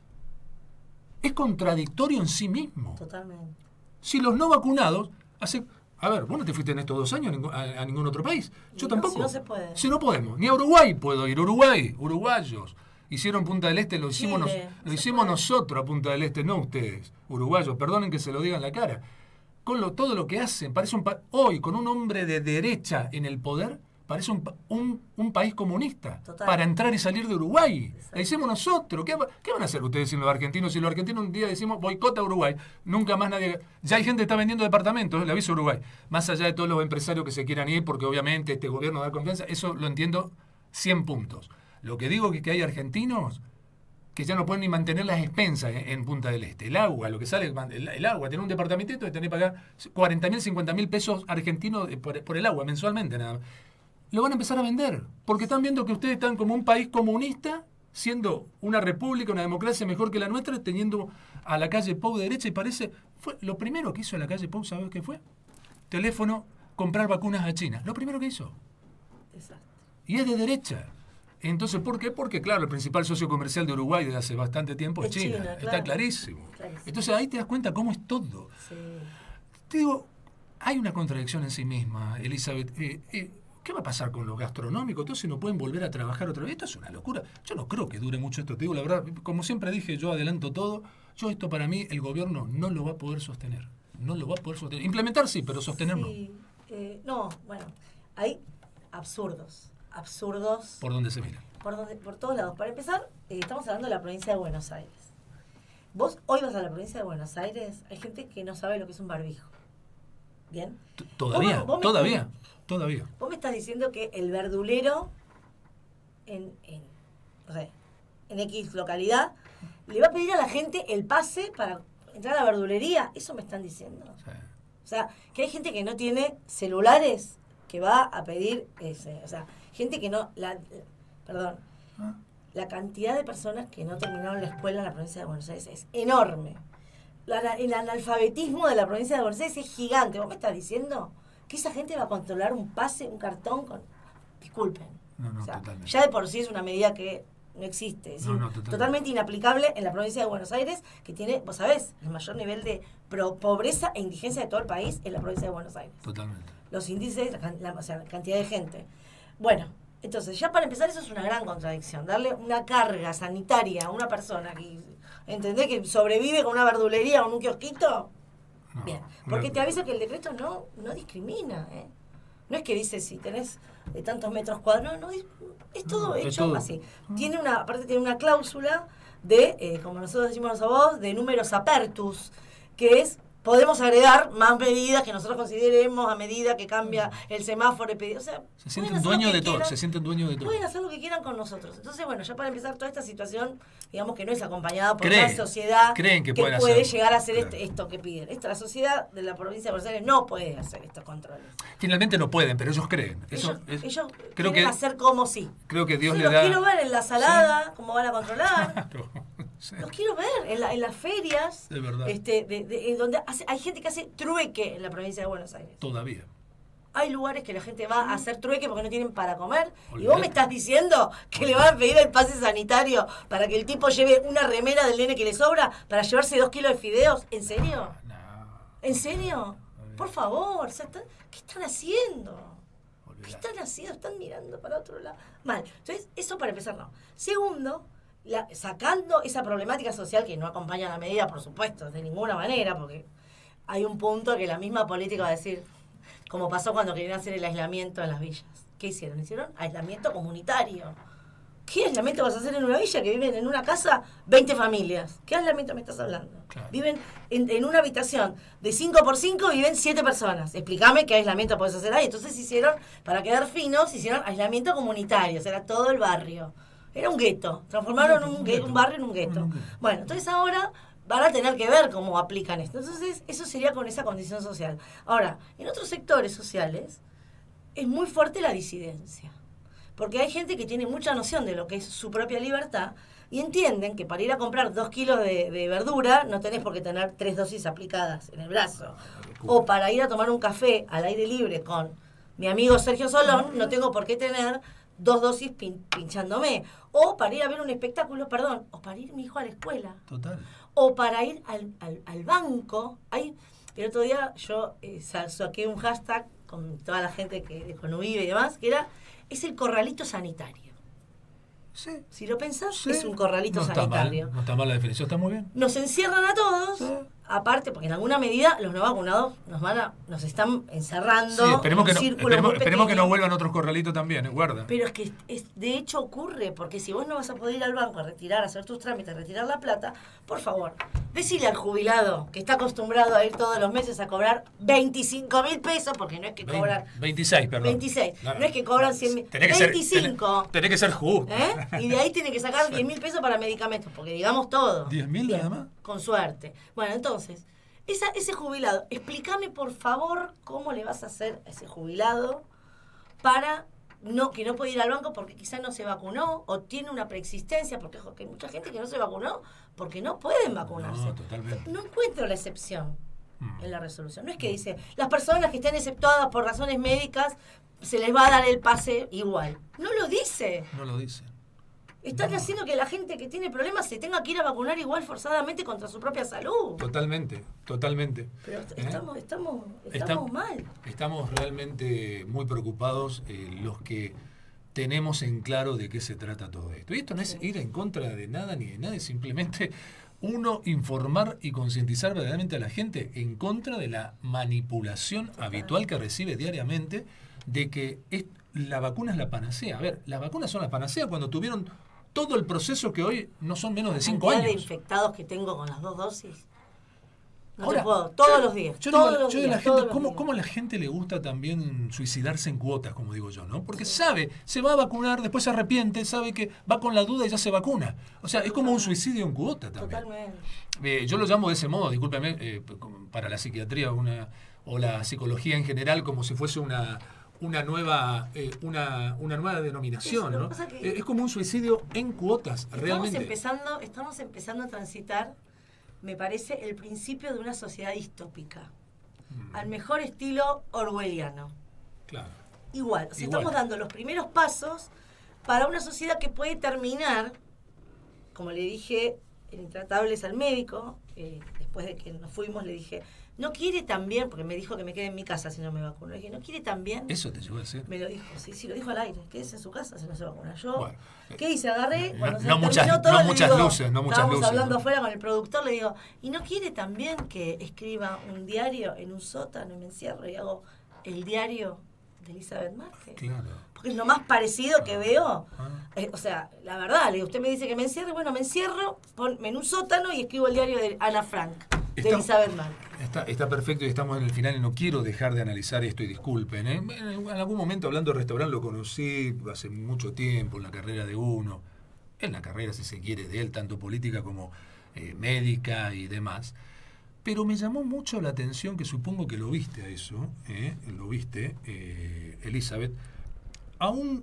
Es contradictorio en sí mismo. Totalmente. Si los no vacunados, hace, a ver, vos no te fuiste en estos dos años a, a, a ningún otro país. Yo no, tampoco. Si no se puede. Si no podemos. Ni a Uruguay puedo ir. Uruguay, uruguayos. Hicieron Punta del Este, lo hicimos, nos, lo hicimos nosotros a Punta del Este, no ustedes, uruguayos. Perdonen que se lo diga en la cara. Con lo, todo lo que hacen, parece un pa- hoy con un hombre de derecha en el poder, parece un, un, un país comunista. Total. Para entrar y salir de Uruguay. Exacto. La hicimos nosotros. ¿Qué, ¿Qué van a hacer ustedes sin los argentinos? Si los argentinos un día decimos boicota a Uruguay, nunca más nadie... Ya hay gente que está vendiendo departamentos, le aviso a Uruguay. Más allá de todos los empresarios que se quieran ir, porque obviamente este gobierno da confianza, eso lo entiendo cien puntos. Lo que digo es que hay argentinos que ya no pueden ni mantener las expensas en, en Punta del Este. El agua, lo que sale, el, el agua, tener un departamentito y tener que pagar cuarenta mil, cincuenta mil pesos argentinos por, por el agua mensualmente nada más. Lo van a empezar a vender, porque están viendo que ustedes están como un país comunista, siendo una república, una democracia mejor que la nuestra, teniendo a la calle Pou de derecha, y parece, fue lo primero que hizo la calle Pou, ¿sabes qué fue? Teléfono, comprar vacunas a China. Lo primero que hizo. Exacto. Y es de derecha. Entonces, ¿por qué? Porque, claro, el principal socio comercial de Uruguay desde hace bastante tiempo es, es China. China claro. Está clarísimo. clarísimo. Entonces, ahí te das cuenta cómo es todo. Sí. Te digo, hay una contradicción en sí misma, Elizabeth. Eh, eh, ¿Qué va a pasar con los gastronómicos? Entonces no pueden volver a trabajar otra vez. Esto es una locura. Yo no creo que dure mucho esto. Te digo la verdad, como siempre dije, yo adelanto todo. Yo esto para mí, el gobierno no lo va a poder sostener. No lo va a poder sostener. Implementar sí, pero sostener no. Sí, eh, no, bueno, hay absurdos. Absurdos. ¿Por dónde se mira? Por, donde, por todos lados. Para empezar, eh, estamos hablando de la provincia de Buenos Aires. Vos hoy vas a la provincia de Buenos Aires, hay gente que no sabe lo que es un barbijo. ¿Bien? Todavía, ¿Vos, vos todavía, estás, todavía. Vos me estás diciendo que el verdulero en, en, no sé, en X localidad le va a pedir a la gente el pase para entrar a la verdulería. Eso me están diciendo. Sí. O sea, que hay gente que no tiene celulares que va a pedir ese. O sea, gente que no... La, perdón. ¿Ah? La cantidad de personas que no terminaron la escuela en la provincia de Buenos Aires es enorme. La, el analfabetismo de la provincia de Buenos Aires es gigante. ¿Vos me estás diciendo que esa gente va a controlar un pase, un cartón con...? Disculpen. No, no, o sea, totalmente. Ya de por sí es una medida que no existe. Es no, no, totalmente. totalmente inaplicable en la provincia de Buenos Aires, que tiene, vos sabés, el mayor nivel de pro pobreza e indigencia de todo el país en la provincia de Buenos Aires. Totalmente. Los índices, la, la, o sea, la cantidad de gente. Bueno, entonces, ya para empezar, eso es una gran contradicción. Darle una carga sanitaria a una persona que, ¿entendés? Que sobrevive con una verdulería o un kiosquito. No, bien, porque no, te aviso que el decreto no, no discrimina, ¿eh? No es que dice si tenés de tantos metros cuadrados, no, es todo no, hecho es todo. así. Tiene una, aparte tiene una cláusula de, eh, como nosotros decimos a vos, de números apertus, que es... Podemos agregar más medidas que nosotros consideremos a medida que cambia el semáforo. O sea, se sienten dueños de todo, se sienten dueños de todo. Pueden hacer lo que quieran con nosotros. Entonces, bueno, ya para empezar, toda esta situación, digamos que no es acompañada por creen, una sociedad creen que, que puede hacer, llegar a hacer claro. este, esto que piden. Esta, la sociedad de la provincia de Buenos Aires no puede hacer estos controles. Finalmente no pueden, pero ellos creen. Eso, ellos es, ellos creo quieren que, hacer como sí. Creo que Dios sí, le los da... quiero ver en la salada, sí. cómo van a controlar. Claro. Sí. Los quiero ver en, la, en las ferias, de verdad. Este, de, de, en donde hace, hay gente que hace trueque en la provincia de Buenos Aires. Todavía. Hay lugares que la gente va a hacer trueque porque no tienen para comer. Olvidate. Y vos me estás diciendo que le van a pedir el pase sanitario para que el tipo lleve una remera del nene que le sobra para llevarse dos kilos de fideos. ¿En serio? No. ¿En serio? Por favor, ¿qué están haciendo? Olvidate. ¿Qué están haciendo? Están mirando para otro lado. Mal. Entonces, eso para empezar no. Segundo... La, sacando esa problemática social que no acompaña la medida, por supuesto, de ninguna manera, porque hay un punto que la misma política va a decir, como pasó cuando querían hacer el aislamiento en las villas. ¿Qué hicieron? Hicieron aislamiento comunitario. ¿Qué aislamiento vas a hacer en una villa que viven en una casa veinte familias? ¿Qué aislamiento me estás hablando? Claro. Viven en, en una habitación de cinco por cinco, viven siete personas. Explícame qué aislamiento podés hacer ahí. Entonces hicieron, para quedar finos, hicieron aislamiento comunitario, o sea, era todo el barrio. Era un gueto, transformaron un, gueto, un barrio en un gueto. Bueno, entonces ahora van a tener que ver cómo aplican esto. Entonces, eso sería con esa condición social. Ahora, en otros sectores sociales es muy fuerte la disidencia. Porque hay gente que tiene mucha noción de lo que es su propia libertad y entienden que para ir a comprar dos kilos de, de verdura no tenés por qué tener tres dosis aplicadas en el brazo. O para ir a tomar un café al aire libre con mi amigo Sergio Solón, no tengo por qué tener dos dosis pin, pinchándome. O para ir a ver un espectáculo, perdón, o para ir mi hijo a la escuela. Total. O para ir al, al, al banco. Hay, el otro día yo eh, saqué un hashtag con toda la gente que de Conuvive y demás, que era, es el corralito sanitario. Sí. Si lo pensás, sí. es un corralito no sanitario. Está mal, no está mal la definición, está muy bien. Nos encierran a todos, sí. aparte, porque en alguna medida los no vacunados nos van a, nos están encerrando. Sí, esperemos, en que, un no, círculo esperemos, muy esperemos que pequeño. no vuelvan otros corralitos también, ¿eh? Guarda. Pero es que es, de hecho ocurre, porque si vos no vas a poder ir al banco a retirar, a hacer tus trámites, a retirar la plata, por favor, decile al jubilado que está acostumbrado a ir todos los meses a cobrar veinticinco mil pesos, porque no es que cobran... veintiséis, perdón. veintiséis, no, no es que cobran cien mil, tenés que veinticinco. Ser, tenés que ser justo. ¿Eh? Y de ahí tiene que sacar diez mil pesos para medicamentos, porque digamos todo. ¿diez mil nada más? Con suerte. Bueno, entonces... Esa, ese jubilado, explícame por favor cómo le vas a hacer a ese jubilado para no que no puede ir al banco porque quizás no se vacunó o tiene una preexistencia, porque ojo, que hay mucha gente que no se vacunó porque no pueden vacunarse. No, totalmente. No encuentro la excepción mm. en la resolución. No es que dice, las personas que estén exceptuadas por razones médicas se les va a dar el pase igual. No lo dice. No lo dice. Están haciendo que la gente que tiene problemas se tenga que ir a vacunar igual forzadamente contra su propia salud. Totalmente, totalmente. Pero ¿Eh? estamos, estamos, estamos Estamos, mal. Estamos realmente muy preocupados eh, los que tenemos en claro de qué se trata todo esto. Y esto no es ir en contra de nada ni de nadie, simplemente uno informar y concientizar verdaderamente a la gente en contra de la manipulación habitual que recibe diariamente de que es, la vacuna es la panacea. A ver, las vacunas son la panacea cuando tuvieron todo el proceso que hoy no son menos de cinco años. La cantidad de infectados que tengo con las dos dosis. No Ahora, te puedo, todos los días. Yo todos digo, los yo días, de la todos gente, los ¿cómo, días. ¿cómo a la gente le gusta también suicidarse en cuotas, como digo yo, ¿no? Porque sabe, se va a vacunar, después se arrepiente, sabe que va con la duda y ya se vacuna. O sea, es como un suicidio en cuota también. Totalmente. Eh, yo lo llamo de ese modo, discúlpeme, eh, para la psiquiatría una, o la psicología en general, como si fuese una... una nueva eh, una, una nueva denominación, Eso, ¿no? que Eh, es como un suicidio en cuotas, estamos realmente. empezando, estamos empezando a transitar, me parece, el principio de una sociedad distópica. Mm. Al mejor estilo orwelliano. Claro. Igual, o sea, Igual. estamos dando los primeros pasos para una sociedad que puede terminar, como le dije en Intratables al médico, eh, después de que nos fuimos le dije, no quiere también, porque me dijo que me quede en mi casa si no me vacuno. Le dije, ¿no quiere también? Eso te llegó a decir. Me lo dijo, sí, sí, lo dijo al aire. Quédese en su casa si no se vacuna. Yo, Bueno, ¿qué hice? Agarré, no- cuando no se terminó muchas- todo, no le muchas digo, luces, no muchas estábamos luces, hablando ¿no? afuera con el productor, le digo, ¿y no quiere también que escriba un diario en un sótano y me encierro y hago el diario de Elizabeth Márquez? Claro. Porque es lo más parecido que veo. Ah. Eh, o sea, la verdad, le digo, usted me dice que me encierre, bueno, me encierro, ponme en un sótano y escribo el diario de Ana Frank, de Está- Elizabeth Márquez. Está, está perfecto y estamos en el final y no quiero dejar de analizar esto y disculpen. ¿eh? En algún momento hablando de restaurante lo conocí hace mucho tiempo en la carrera de uno, en la carrera si se quiere de él, tanto política como eh, médica y demás. Pero me llamó mucho la atención, que supongo que lo viste a eso, ¿eh? lo viste, eh, Elizabeth, a un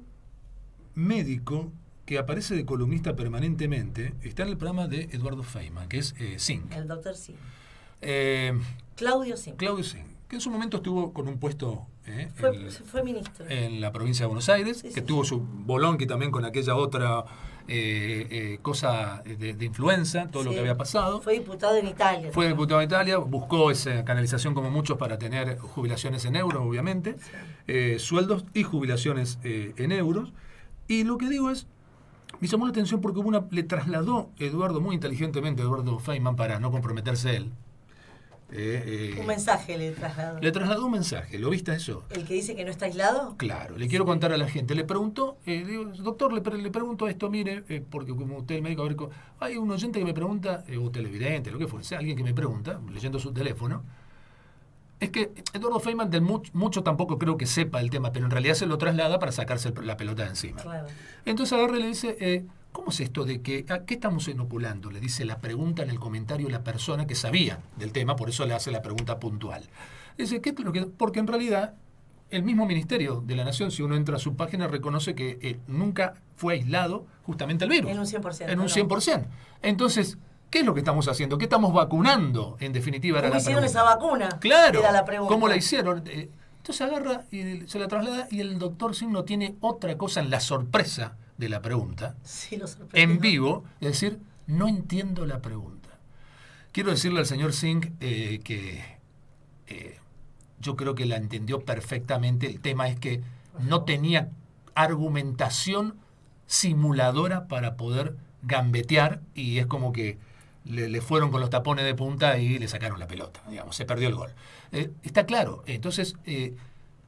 médico que aparece de columnista permanentemente, está en el programa de Eduardo Feynman, que es eh, Zinc. El doctor Sim. Eh, Claudio Sim. Claudio Zinc, que en su momento estuvo con un puesto eh, Fue, en, fue ministro. en la provincia de Buenos Aires, Sí, que sí, tuvo su bolonqui también con aquella otra eh, eh, cosa de, de influenza, todo lo Sí. que había pasado. Fue diputado en Italia. Fue diputado de Italia, buscó esa canalización como muchos para tener jubilaciones en euros, obviamente, eh, sueldos y jubilaciones eh, en euros. Y lo que digo es, me llamó la atención porque hubo una, le trasladó Eduardo, muy inteligentemente, Eduardo Feynman, para no comprometerse él. Eh, eh, Un mensaje le trasladó. le trasladó un mensaje, ¿lo viste eso? ¿El que dice que no está aislado? Claro, le quiero contar a la gente. Le preguntó, eh, digo, doctor, le, pre- le pregunto esto, mire, eh, porque como usted es médico, a ver, co- hay un oyente que me pregunta, eh, o televidente, lo que fuese, alguien que me pregunta, leyendo su teléfono, es que Eduardo Feynman del much- mucho tampoco creo que sepa el tema, pero en realidad se lo traslada para sacarse el- la pelota de encima. Claro. Entonces agarra y le dice, eh, ¿cómo es esto de que, a qué estamos inoculando? Le dice la pregunta en el comentario la persona que sabía del tema, por eso le hace la pregunta puntual. Dice, ¿qué es lo que...? Porque en realidad el mismo Ministerio de la Nación, si uno entra a su página, reconoce que eh, nunca fue aislado justamente el virus. En un cien por ciento. En un no. cien por ciento. Entonces, ¿qué es lo que estamos haciendo? ¿Qué estamos vacunando, en definitiva? Era ¿Cómo la hicieron pregunta. esa vacuna? Claro. Era la pregunta. ¿Cómo la hicieron? Eh, Entonces agarra y se la traslada y el doctor Sim no tiene otra cosa en la sorpresa de la pregunta, Sí, lo sorprendió. en vivo, es decir, no entiendo la pregunta. Quiero decirle al señor Singh eh, que eh, yo creo que la entendió perfectamente. El tema es que no tenía argumentación simuladora para poder gambetear y es como que le, le fueron con los tapones de punta y le sacaron la pelota, digamos, se perdió el gol. Eh, está claro, entonces eh,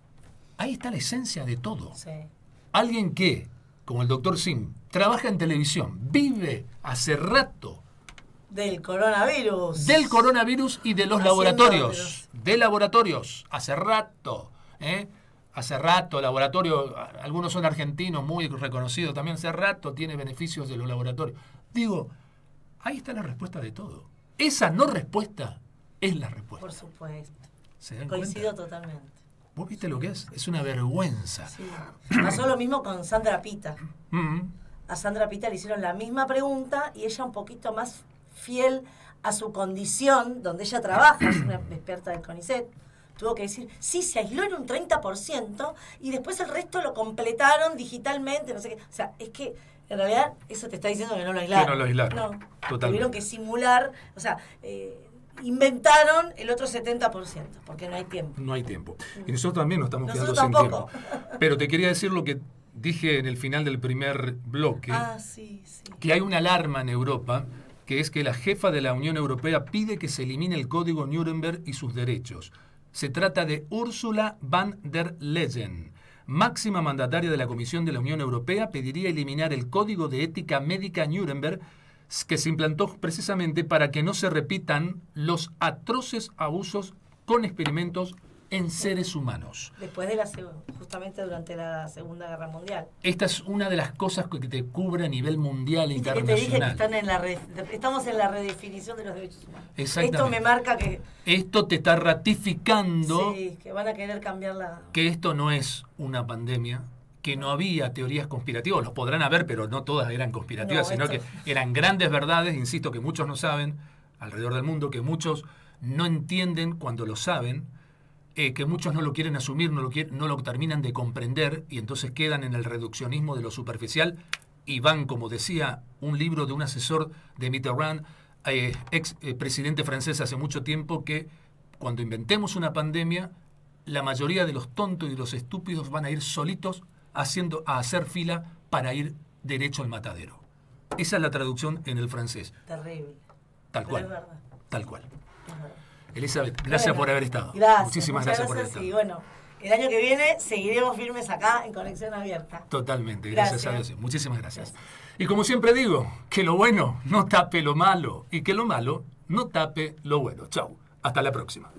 ahí está la esencia de todo. Sí. Alguien que, como el doctor Sim, trabaja en televisión, vive hace rato del coronavirus. Del coronavirus y de los Haciendo laboratorios. los... De laboratorios, hace rato. ¿eh? Hace rato, laboratorio, algunos son argentinos, muy reconocidos también, hace rato tiene beneficios de los laboratorios. Digo, ahí está la respuesta de todo. Esa no respuesta es la respuesta. Por supuesto. ¿Se dan Coincido cuenta? Totalmente. ¿Vos viste lo que es? Es una vergüenza. Sí. Pasó lo mismo con Sandra Pita. Mm. A Sandra Pita le hicieron la misma pregunta y ella un poquito más fiel a su condición, donde ella trabaja, es una experta del CONICET, tuvo que decir, sí, se aisló en un treinta por ciento y después el resto lo completaron digitalmente, no sé qué. O sea, es que en realidad eso te está diciendo que no lo aislaron. Que no lo aislaron. No, Totalmente. tuvieron que simular, o sea, eh, inventaron el otro setenta por ciento, porque no hay tiempo. No hay tiempo. Y nosotros también nos estamos Nosotros quedando tampoco. sin tiempo. Pero te quería decir lo que dije en el final del primer bloque, Ah, sí, sí. que hay una alarma en Europa, que es que la jefa de la Unión Europea pide que se elimine el Código Nuremberg y sus derechos. Se trata de Ursula von der Leyen, máxima mandataria de la Comisión de la Unión Europea, pediría eliminar el Código de Ética Médica Nuremberg, que se implantó precisamente para que no se repitan los atroces abusos con experimentos en seres humanos. Después de la justamente durante la Segunda Guerra Mundial. Esta es una de las cosas que te cubre a nivel mundial e Viste que internacional. te dije que están en la re, estamos en la redefinición de los derechos humanos. Exactamente. Esto me marca que... Esto te está ratificando Sí, que van a querer cambiar la... que esto no es una pandemia, que no había teorías conspirativas, los podrán haber, pero no todas eran conspirativas, No, sino esto- que eran grandes verdades, insisto, que muchos no saben alrededor del mundo, que muchos no entienden cuando lo saben, eh, que muchos no lo quieren asumir, no lo, quieren, no lo terminan de comprender y entonces quedan en el reduccionismo de lo superficial y van, como decía un libro de un asesor de Mitterrand, eh, ex eh, presidente francés hace mucho tiempo, que cuando inventemos una pandemia, la mayoría de los tontos y los estúpidos van a ir solitos haciendo, a hacer fila para ir derecho al matadero. Esa es la traducción en el francés. Terrible. Tal Pero cual. es verdad. Tal cual. Es verdad. Elizabeth, gracias Bueno, por haber estado. Gracias. Muchísimas muchas gracias, por haber gracias. estado. Y bueno, el año que viene seguiremos firmes acá en Conexión Abierta. Totalmente, gracias, Gracias. a Dios. Muchísimas gracias. Y como siempre digo, que lo bueno no tape lo malo y que lo malo no tape lo bueno. Chau. Hasta la próxima.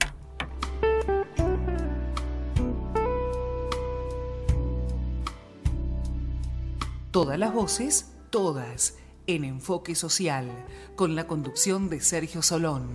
Todas las voces, todas, en Enfoque Social, con la conducción de Sergio Solón.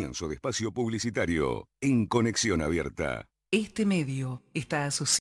Comienzo de espacio publicitario en Conexión Abierta. Este medio está asociado